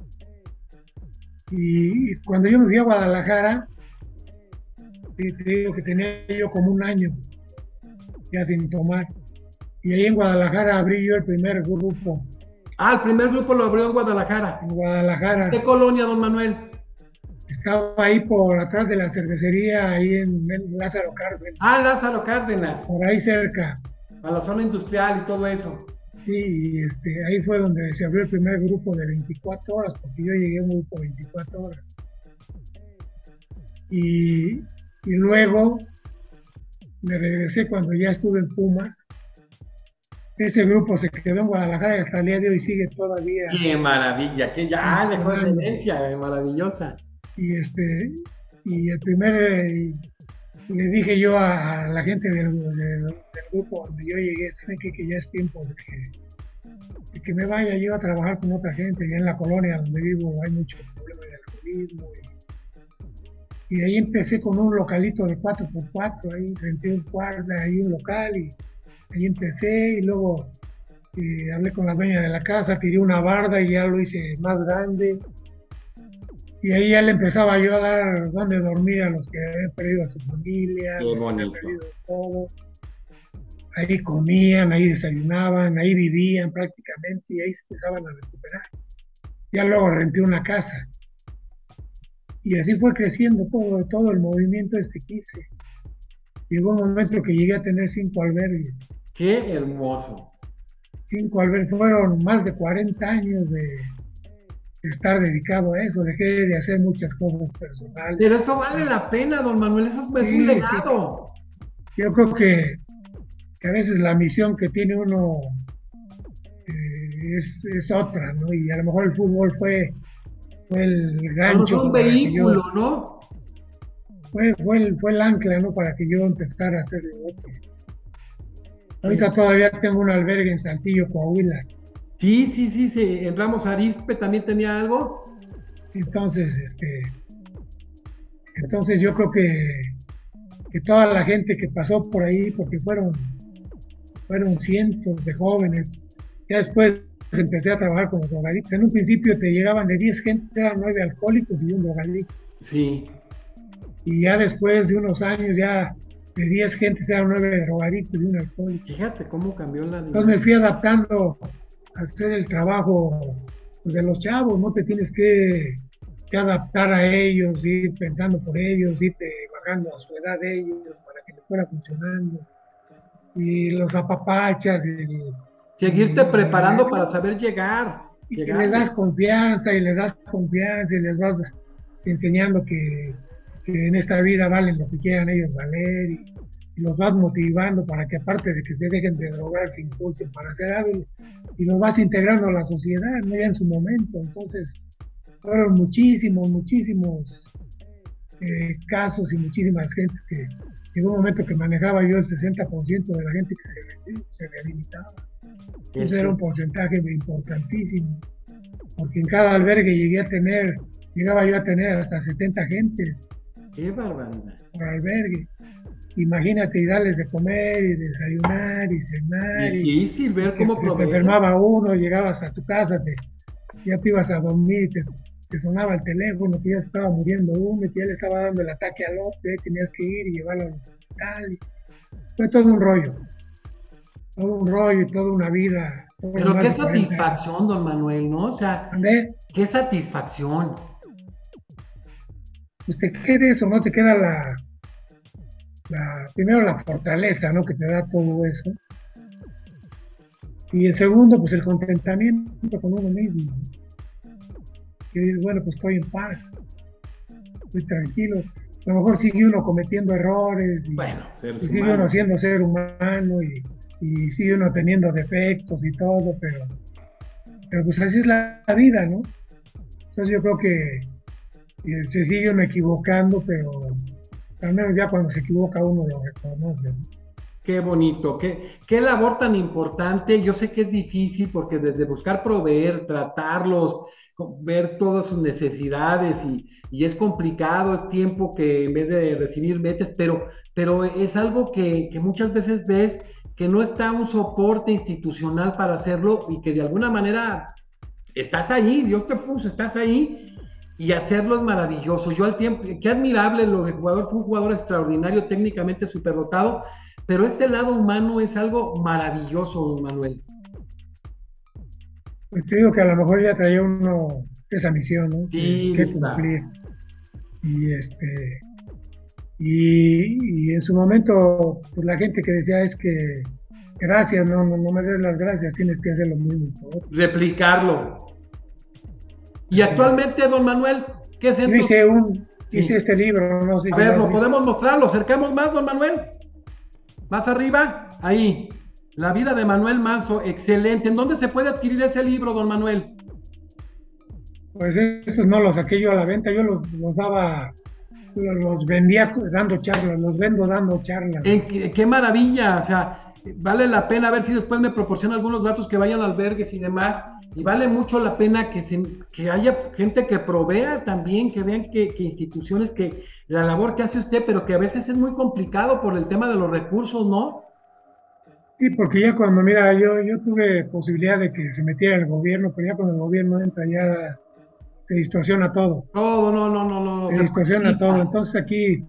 Y, y cuando yo me fui a Guadalajara, te digo que tenía yo como un año ya sin tomar. Y ahí en Guadalajara abrí yo el primer grupo. Ah, el primer grupo lo abrió en Guadalajara. En Guadalajara. ¿Qué colonia, don Manuel? Estaba ahí por atrás de la cervecería, ahí en, en Lázaro Cárdenas. Ah, Lázaro Cárdenas. Por ahí cerca. A la zona industrial y todo eso. Sí, y este, ahí fue donde se abrió el primer grupo de veinticuatro horas, porque yo llegué a un grupo de veinticuatro horas. Y, y luego me regresé cuando ya estuve en Pumas. Ese grupo se quedó en Guadalajara y hasta el día de hoy sigue todavía. ¡Qué maravilla! ¡Qué ya dejó esa herencia maravillosa! Y este, y el primer, eh, le dije yo a, a la gente del, del, del grupo donde yo llegué, ¿saben qué? Que ya es tiempo de que, de que me vaya yo a trabajar con otra gente. Ya en la colonia donde vivo hay muchos problemas de alcoholismo. Y, y ahí empecé con un localito de cuatro por cuatro, ahí renté un cuarto, ahí un local, y ahí empecé, y luego eh, hablé con la dueña de la casa, tiré una barda y ya lo hice más grande. Y ahí ya le empezaba yo a dar donde dormir a los que habían perdido a su familia, Qué los bonito. que habían perdido todo. Ahí comían, ahí desayunaban, ahí vivían prácticamente, y ahí se empezaban a recuperar. Ya luego renté una casa. Y así fue creciendo todo, todo el movimiento este que hice. Llegó un momento que llegué a tener cinco albergues. ¡Qué hermoso! Cinco albergues, fueron más de cuarenta años de, de estar dedicado a eso. Dejé de hacer muchas cosas personales. Pero eso vale la pena, don Manuel, eso es, sí, un legado. Sí. Yo creo que, que a veces la misión que tiene uno eh, es, es otra, ¿no? Y a lo mejor el fútbol fue, fue el gancho. Un vehículo, yo, ¿no? Fue, fue, el, fue el ancla, ¿no? Para que yo empezara a hacer otro. Ahorita todavía tengo un albergue en Saltillo, Coahuila. Sí, sí, sí, sí, en Ramos Arizpe también tenía algo. Entonces, este, entonces yo creo que, que toda la gente que pasó por ahí, porque fueron, fueron cientos de jóvenes, ya después empecé a trabajar con los drogadictos. En un principio te llegaban de diez gente, eran nueve alcohólicos y un drogadicto. Sí. Y ya después de unos años, ya de diez gentes eran nueve drogadictos y un alcohólico. Fíjate cómo cambió la... Entonces me fui adaptando a hacer el trabajo pues, de los chavos, no te tienes que, que adaptar a ellos, ir pensando por ellos, irte bajando a su edad de ellos para que les fuera funcionando. Y los apapachas. Y, Seguirte y, preparando y, para saber llegar. Y les das confianza y les das confianza y les vas enseñando que, que en esta vida valen lo que quieran ellos valer, y, y los vas motivando para que, aparte de que se dejen de drogar, se impulsen para hacer algo, y los vas integrando a la sociedad, ¿no? Ya en su momento. Entonces fueron muchísimos, muchísimos eh, casos y muchísimas gentes que llegó un momento que manejaba yo el sesenta por ciento de la gente que se, se rehabilitaba. Eso era un porcentaje importantísimo, porque en cada albergue llegué a tener, llegaba yo a tener hasta setenta gentes. ¡Qué barbaridad! Por albergue. Imagínate, y darles de comer, y desayunar, y cenar. Difícil ver cómo se te enfermaba uno, llegabas a tu casa, te, ya te ibas a dormir, te, te sonaba el teléfono, que ya se estaba muriendo uno, que ya le estaba dando el ataque al otro, tenías que ir y llevarlo al hospital. Y, fue todo un rollo. Todo un rollo y toda una vida. Pero qué satisfacción, don Manuel, ¿no? O sea, ¿Andé? Qué satisfacción. Pues te queda eso, ¿no? Te queda la, la, primero la fortaleza, ¿no? Que te da todo eso. Y el segundo, pues el contentamiento con uno mismo. Que dices, bueno, pues estoy en paz, estoy tranquilo. a lo mejor sigue uno cometiendo errores, y, bueno, seres y sigue humanos. uno siendo ser humano, y, y sigue uno teniendo defectos y todo, pero, pero pues así es la, la vida, ¿no? Entonces yo creo que, que se sigue uno equivocando, pero al menos ya cuando se equivoca uno lo reconoce, ¿no? Qué bonito, qué, qué labor tan importante. Yo sé que es difícil porque desde buscar proveer, tratarlos, ver todas sus necesidades y, y es complicado, es tiempo que en vez de recibir metes, pero, pero es algo que, que muchas veces ves que no está un soporte institucional para hacerlo y que de alguna manera estás ahí, Dios te puso, estás ahí y hacerlo es maravilloso. Yo al tiempo, qué admirable lo de jugador, fue un jugador extraordinario, técnicamente superdotado, pero este lado humano es algo maravilloso, don Manuel. Pues te digo que a lo mejor ya traía uno esa misión, ¿no? Sí, que, que cumplir. Y este y, y en su momento, pues la gente que decía es que gracias, no, no, no me des las gracias, tienes que hacer lo mismo por otro. Replicarlo. Y actualmente, don Manuel, ¿qué es Yo hice un, sí. hice este libro, no sé A si ver, lo ¿lo podemos mostrar? ¿Lo acercamos más, don Manuel? Más arriba, ahí. La vida de Manuel Manso, excelente. ¿En dónde se puede adquirir ese libro, don Manuel? Pues estos no los saqué yo a la venta, yo los, los daba, los, los vendía dando charlas, los vendo dando charlas. En, qué, qué maravilla, o sea, vale la pena, a ver si después me proporciona algunos datos que vayan a albergues y demás, y vale mucho la pena que, se, que haya gente que provea también, que vean que, que instituciones, que la labor que hace usted, pero que a veces es muy complicado por el tema de los recursos, ¿no? Sí, porque ya cuando, mira, yo, yo tuve posibilidad de que se metiera el gobierno, pero ya cuando el gobierno entra ya se distorsiona todo. Todo, no, no, no, no. Se, se distorsiona todo, entonces aquí,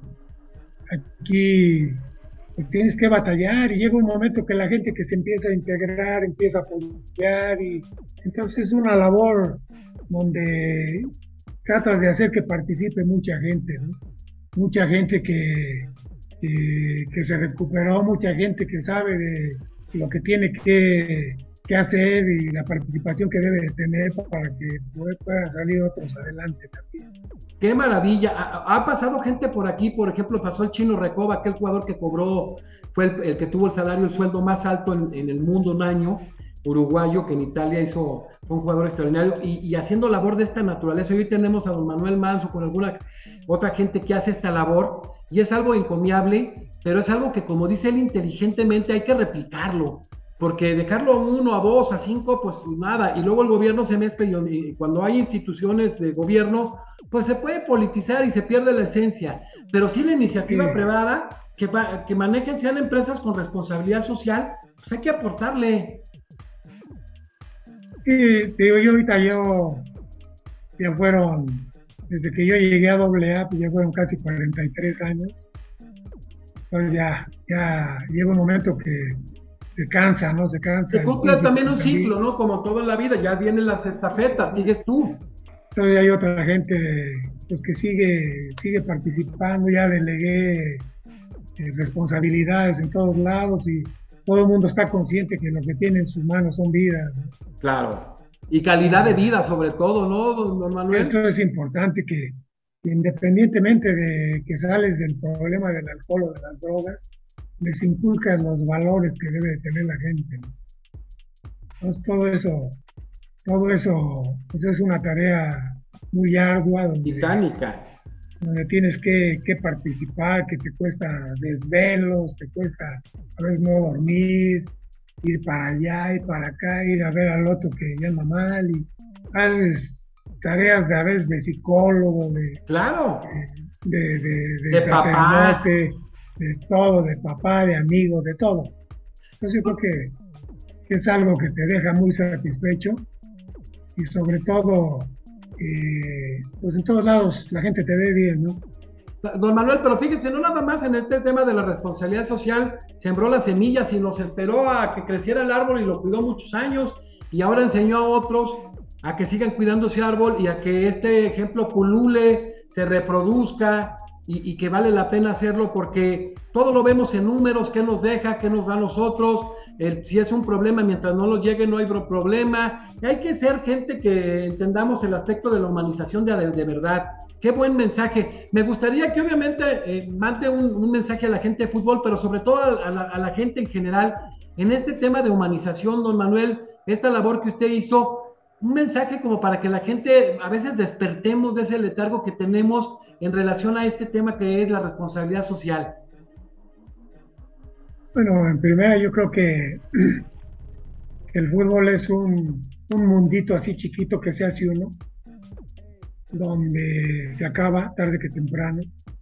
aquí pues tienes que batallar y llega un momento que la gente que se empieza a integrar, empieza a apoyar y entonces es una labor donde tratas de hacer que participe mucha gente, ¿no? Mucha gente que, que, que se recuperó, mucha gente que sabe de lo que tiene que, que hacer y la participación que debe de tener para que puedan salir otros adelante también. Qué maravilla. Ha, ha pasado gente por aquí, por ejemplo, pasó el Chino Recoba, aquel jugador que cobró, fue el, el que tuvo el salario, el sueldo más alto en, en el mundo un año, uruguayo, que en Italia hizo, fue un jugador extraordinario, y, y haciendo labor de esta naturaleza. Hoy tenemos a don Manuel Manso con alguna otra gente que hace esta labor, y es algo encomiable, pero es algo que, como dice él inteligentemente, hay que replicarlo, porque dejarlo a uno, a dos, a cinco, pues nada, y luego el gobierno se mezcla, y cuando hay instituciones de gobierno, pues se puede politizar y se pierde la esencia, pero sí la iniciativa sí. privada, que, que manejen, sean empresas con responsabilidad social, pues hay que aportarle. Sí, te digo, yo ahorita yo, ya fueron, desde que yo llegué a doble A, pues ya fueron casi cuarenta y tres años, entonces ya, ya llega un momento que se cansa, ¿no? Se cansa. Se cumple también un ciclo, ¿no? Como toda la vida, ya vienen las estafetas, sigues tú. Todavía hay otra gente pues, que sigue, sigue participando, ya delegué eh, responsabilidades en todos lados y todo el mundo está consciente que lo que tiene en sus manos son vidas, ¿no? Claro, y calidad de vida sobre todo, ¿no, don Manuel? Esto es importante, que independientemente de que sales del problema del alcohol o de las drogas, les inculcan los valores que debe de tener la gente, ¿no? Entonces todo eso, todo eso pues es una tarea muy ardua, donde, titánica, donde tienes que, que participar, que te cuesta desvelos, te cuesta a veces no dormir, ir para allá y para acá, ir a ver al otro que llama mal, y haces tareas de a veces de psicólogo, de, claro, de, de, de, de, de sacerdote, papá. De todo, de papá, de amigo, de todo. Entonces yo creo que, que es algo que te deja muy satisfecho y sobre todo, eh, pues en todos lados la gente te ve bien, ¿no? Don Manuel, pero fíjese, no nada más en este tema de la responsabilidad social, sembró las semillas y nos esperó a que creciera el árbol y lo cuidó muchos años, y ahora enseñó a otros a que sigan cuidando ese árbol y a que este ejemplo pulule, se reproduzca, y, y que vale la pena hacerlo, porque todo lo vemos en números, qué nos deja, qué nos da a nosotros, el, si es un problema, mientras no nos llegue no hay problema, y hay que ser gente que entendamos el aspecto de la humanización de, de, de verdad, qué buen mensaje. Me gustaría que obviamente eh, mande un, un mensaje a la gente de fútbol, pero sobre todo a la, a la gente en general, en este tema de humanización, don Manuel, esta labor que usted hizo, un mensaje como para que la gente a veces despertemos de ese letargo que tenemos en relación a este tema que es la responsabilidad social. Bueno, en primera yo creo que el fútbol es un, un mundito así chiquito que se hace uno, donde se acaba tarde que temprano.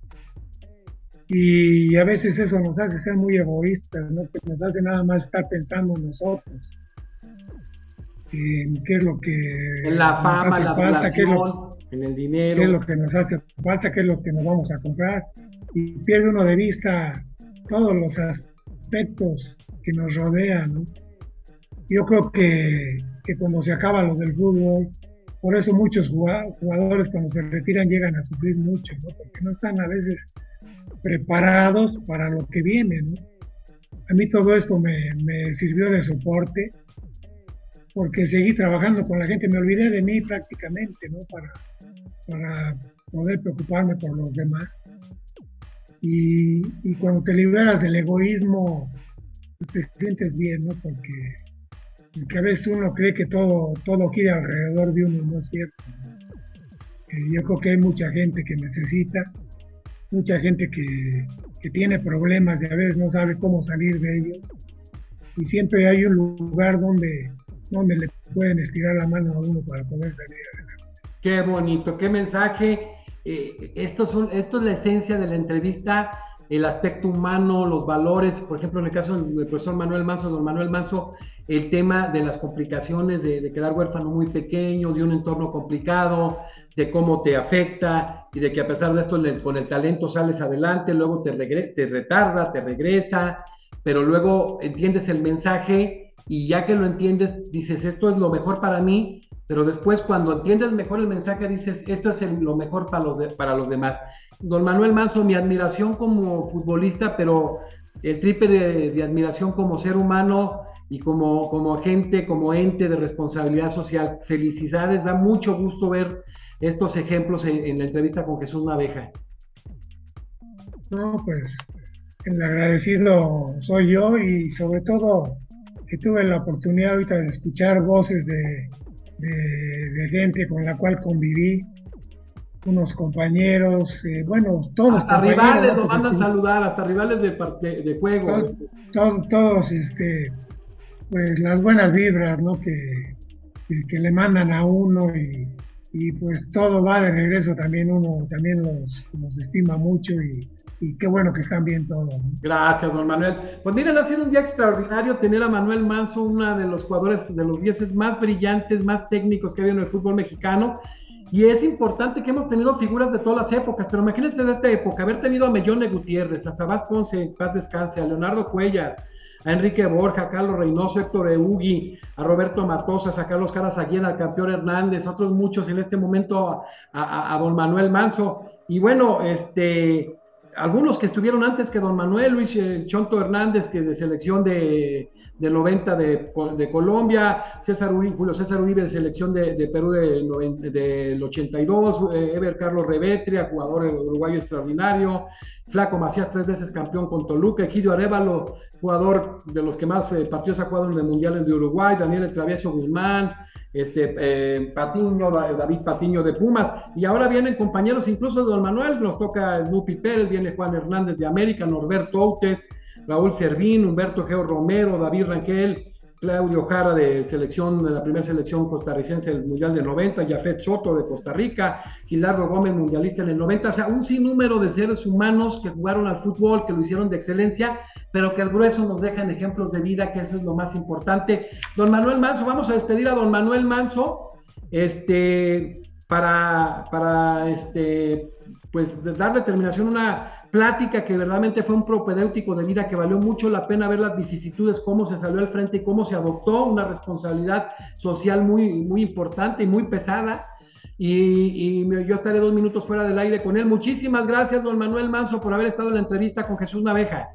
Y a veces eso nos hace ser muy egoístas, ¿no? Que nos hace nada más estar pensando en nosotros, en qué es lo que en la fama, la falta, qué es lo, en el dinero, qué es lo que nos hace falta, qué es lo que nos vamos a comprar, y pierde uno de vista todos los aspectos que nos rodean, ¿no? Yo creo que, que cuando se acaba lo del fútbol, por eso muchos jugadores cuando se retiran llegan a sufrir mucho, ¿no? Porque no están a veces preparados para lo que viene, ¿no? A mí todo esto me, me sirvió de soporte, porque seguí trabajando con la gente, me olvidé de mí prácticamente, ¿no? Para, para poder preocuparme por los demás. Y, y cuando te liberas del egoísmo, pues te sientes bien, ¿no? Porque, porque a veces uno cree que todo, todo gira alrededor de uno, no es cierto. Eh, yo creo que hay mucha gente que necesita, mucha gente que, que tiene problemas y a veces no sabe cómo salir de ellos. Y siempre hay un lugar donde, donde le pueden estirar la mano a uno para poder salir adelante. Qué bonito, qué mensaje. Eh, esto, son, esto es la esencia de la entrevista, el aspecto humano, los valores. Por ejemplo, en el caso del profesor Manuel Manso, don Manuel Manso, el tema de las complicaciones de, de quedar huérfano muy pequeño, de un entorno complicado, de cómo te afecta y de que a pesar de esto le, con el talento sales adelante, luego te, regre- te retarda, te regresa, pero luego entiendes el mensaje y ya que lo entiendes dices esto es lo mejor para mí, pero después cuando entiendes mejor el mensaje dices esto es el, lo mejor para los, de, para los demás. Don Manuel Manso, mi admiración como futbolista, pero el triple de, de admiración como ser humano y como, como agente, como ente de responsabilidad social. Felicidades, da mucho gusto ver estos ejemplos en, en la entrevista con Jesús Naveja. No, pues el agradecido soy yo y sobre todo que tuve la oportunidad ahorita de escuchar voces de, de, de gente con la cual conviví, unos compañeros, eh, bueno, todos. Hasta rivales lo mandan a saludar, hasta rivales de, de, de juego. Todo, todo, todos, este, pues las buenas vibras, ¿no? Que, que, que le mandan a uno y, y pues todo va de regreso también, uno también los, los estima mucho y, y qué bueno que están bien todos, ¿no? Gracias, don Manuel. Pues miren, ha sido un día extraordinario tener a Manuel Manso, uno de los jugadores de los dieces más brillantes, más técnicos que ha habido en el fútbol mexicano. Y es importante que hemos tenido figuras de todas las épocas, pero imagínense de esta época, haber tenido a Mellone Gutiérrez, a Sabás Ponce, en paz descanse, a Leonardo Cuellar, a Enrique Borja, a Carlos Reynoso, Héctor Eugui, a Roberto Matosas, a Carlos Carazaguén, al campeón Hernández, a otros muchos en este momento, a, a, a don Manuel Manso. Y bueno, este, algunos que estuvieron antes que don Manuel, Luis eh, Chonto Hernández, que de selección de... del noventa de, de Colombia, César Uribe, Julio César Uribe de selección de, de Perú del, noventa, del ochenta y dos, eh, Ever Carlos Revetria, jugador uruguayo extraordinario, Flaco Macías, tres veces campeón con Toluca, Egidio Arévalo, jugador de los que más eh, partidos ha jugado en el Mundial de Uruguay, Daniel El Travieso Guzmán, este, eh, Patiño, David Patiño de Pumas, y ahora vienen compañeros incluso de don Manuel, nos toca Lupi Pérez, viene Juan Hernández de América, Norberto Outes, Raúl Servín, Humberto Geo Romero, David Ranquel, Claudio Jara de selección, de la primera selección costarricense del Mundial del noventa, Jafet Soto de Costa Rica, Gilardo Gómez, mundialista en el noventa, o sea, un sinnúmero de seres humanos que jugaron al fútbol, que lo hicieron de excelencia, pero que al grueso nos dejan ejemplos de vida, que eso es lo más importante. Don Manuel Manso, vamos a despedir a don Manuel Manso, este, para, para, este, pues, darle terminación a una plática que verdaderamente fue un propedéutico de vida que valió mucho la pena ver las vicisitudes, cómo se salió al frente y cómo se adoptó una responsabilidad social muy, muy importante y muy pesada. Y, y yo estaré dos minutos fuera del aire con él. Muchísimas gracias, don Manuel Manso, por haber estado en la entrevista con Jesús Naveja.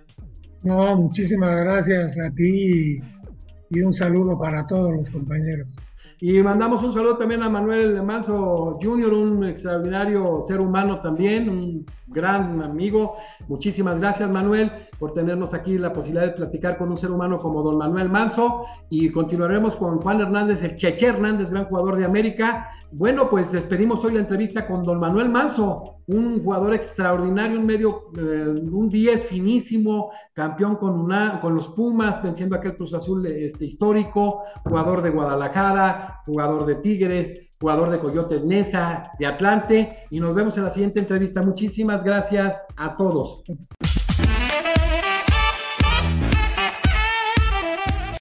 No, muchísimas gracias a ti y un saludo para todos los compañeros. Y mandamos un saludo también a Manuel Manso junior, un extraordinario ser humano también, un gran amigo. Muchísimas gracias, Manuel, por tenernos aquí la posibilidad de platicar con un ser humano como don Manuel Manso. Y continuaremos con Juan Hernández, el Cheche Hernández, gran jugador de América. Bueno, pues despedimos hoy la entrevista con don Manuel Manso, un jugador extraordinario, un medio, eh, un diez finísimo, campeón con, una, con los Pumas, venciendo aquel Cruz Azul este, histórico, jugador de Guadalajara, jugador de Tigres, jugador de Coyotes Neza, de Atlante, y nos vemos en la siguiente entrevista. Muchísimas gracias a todos.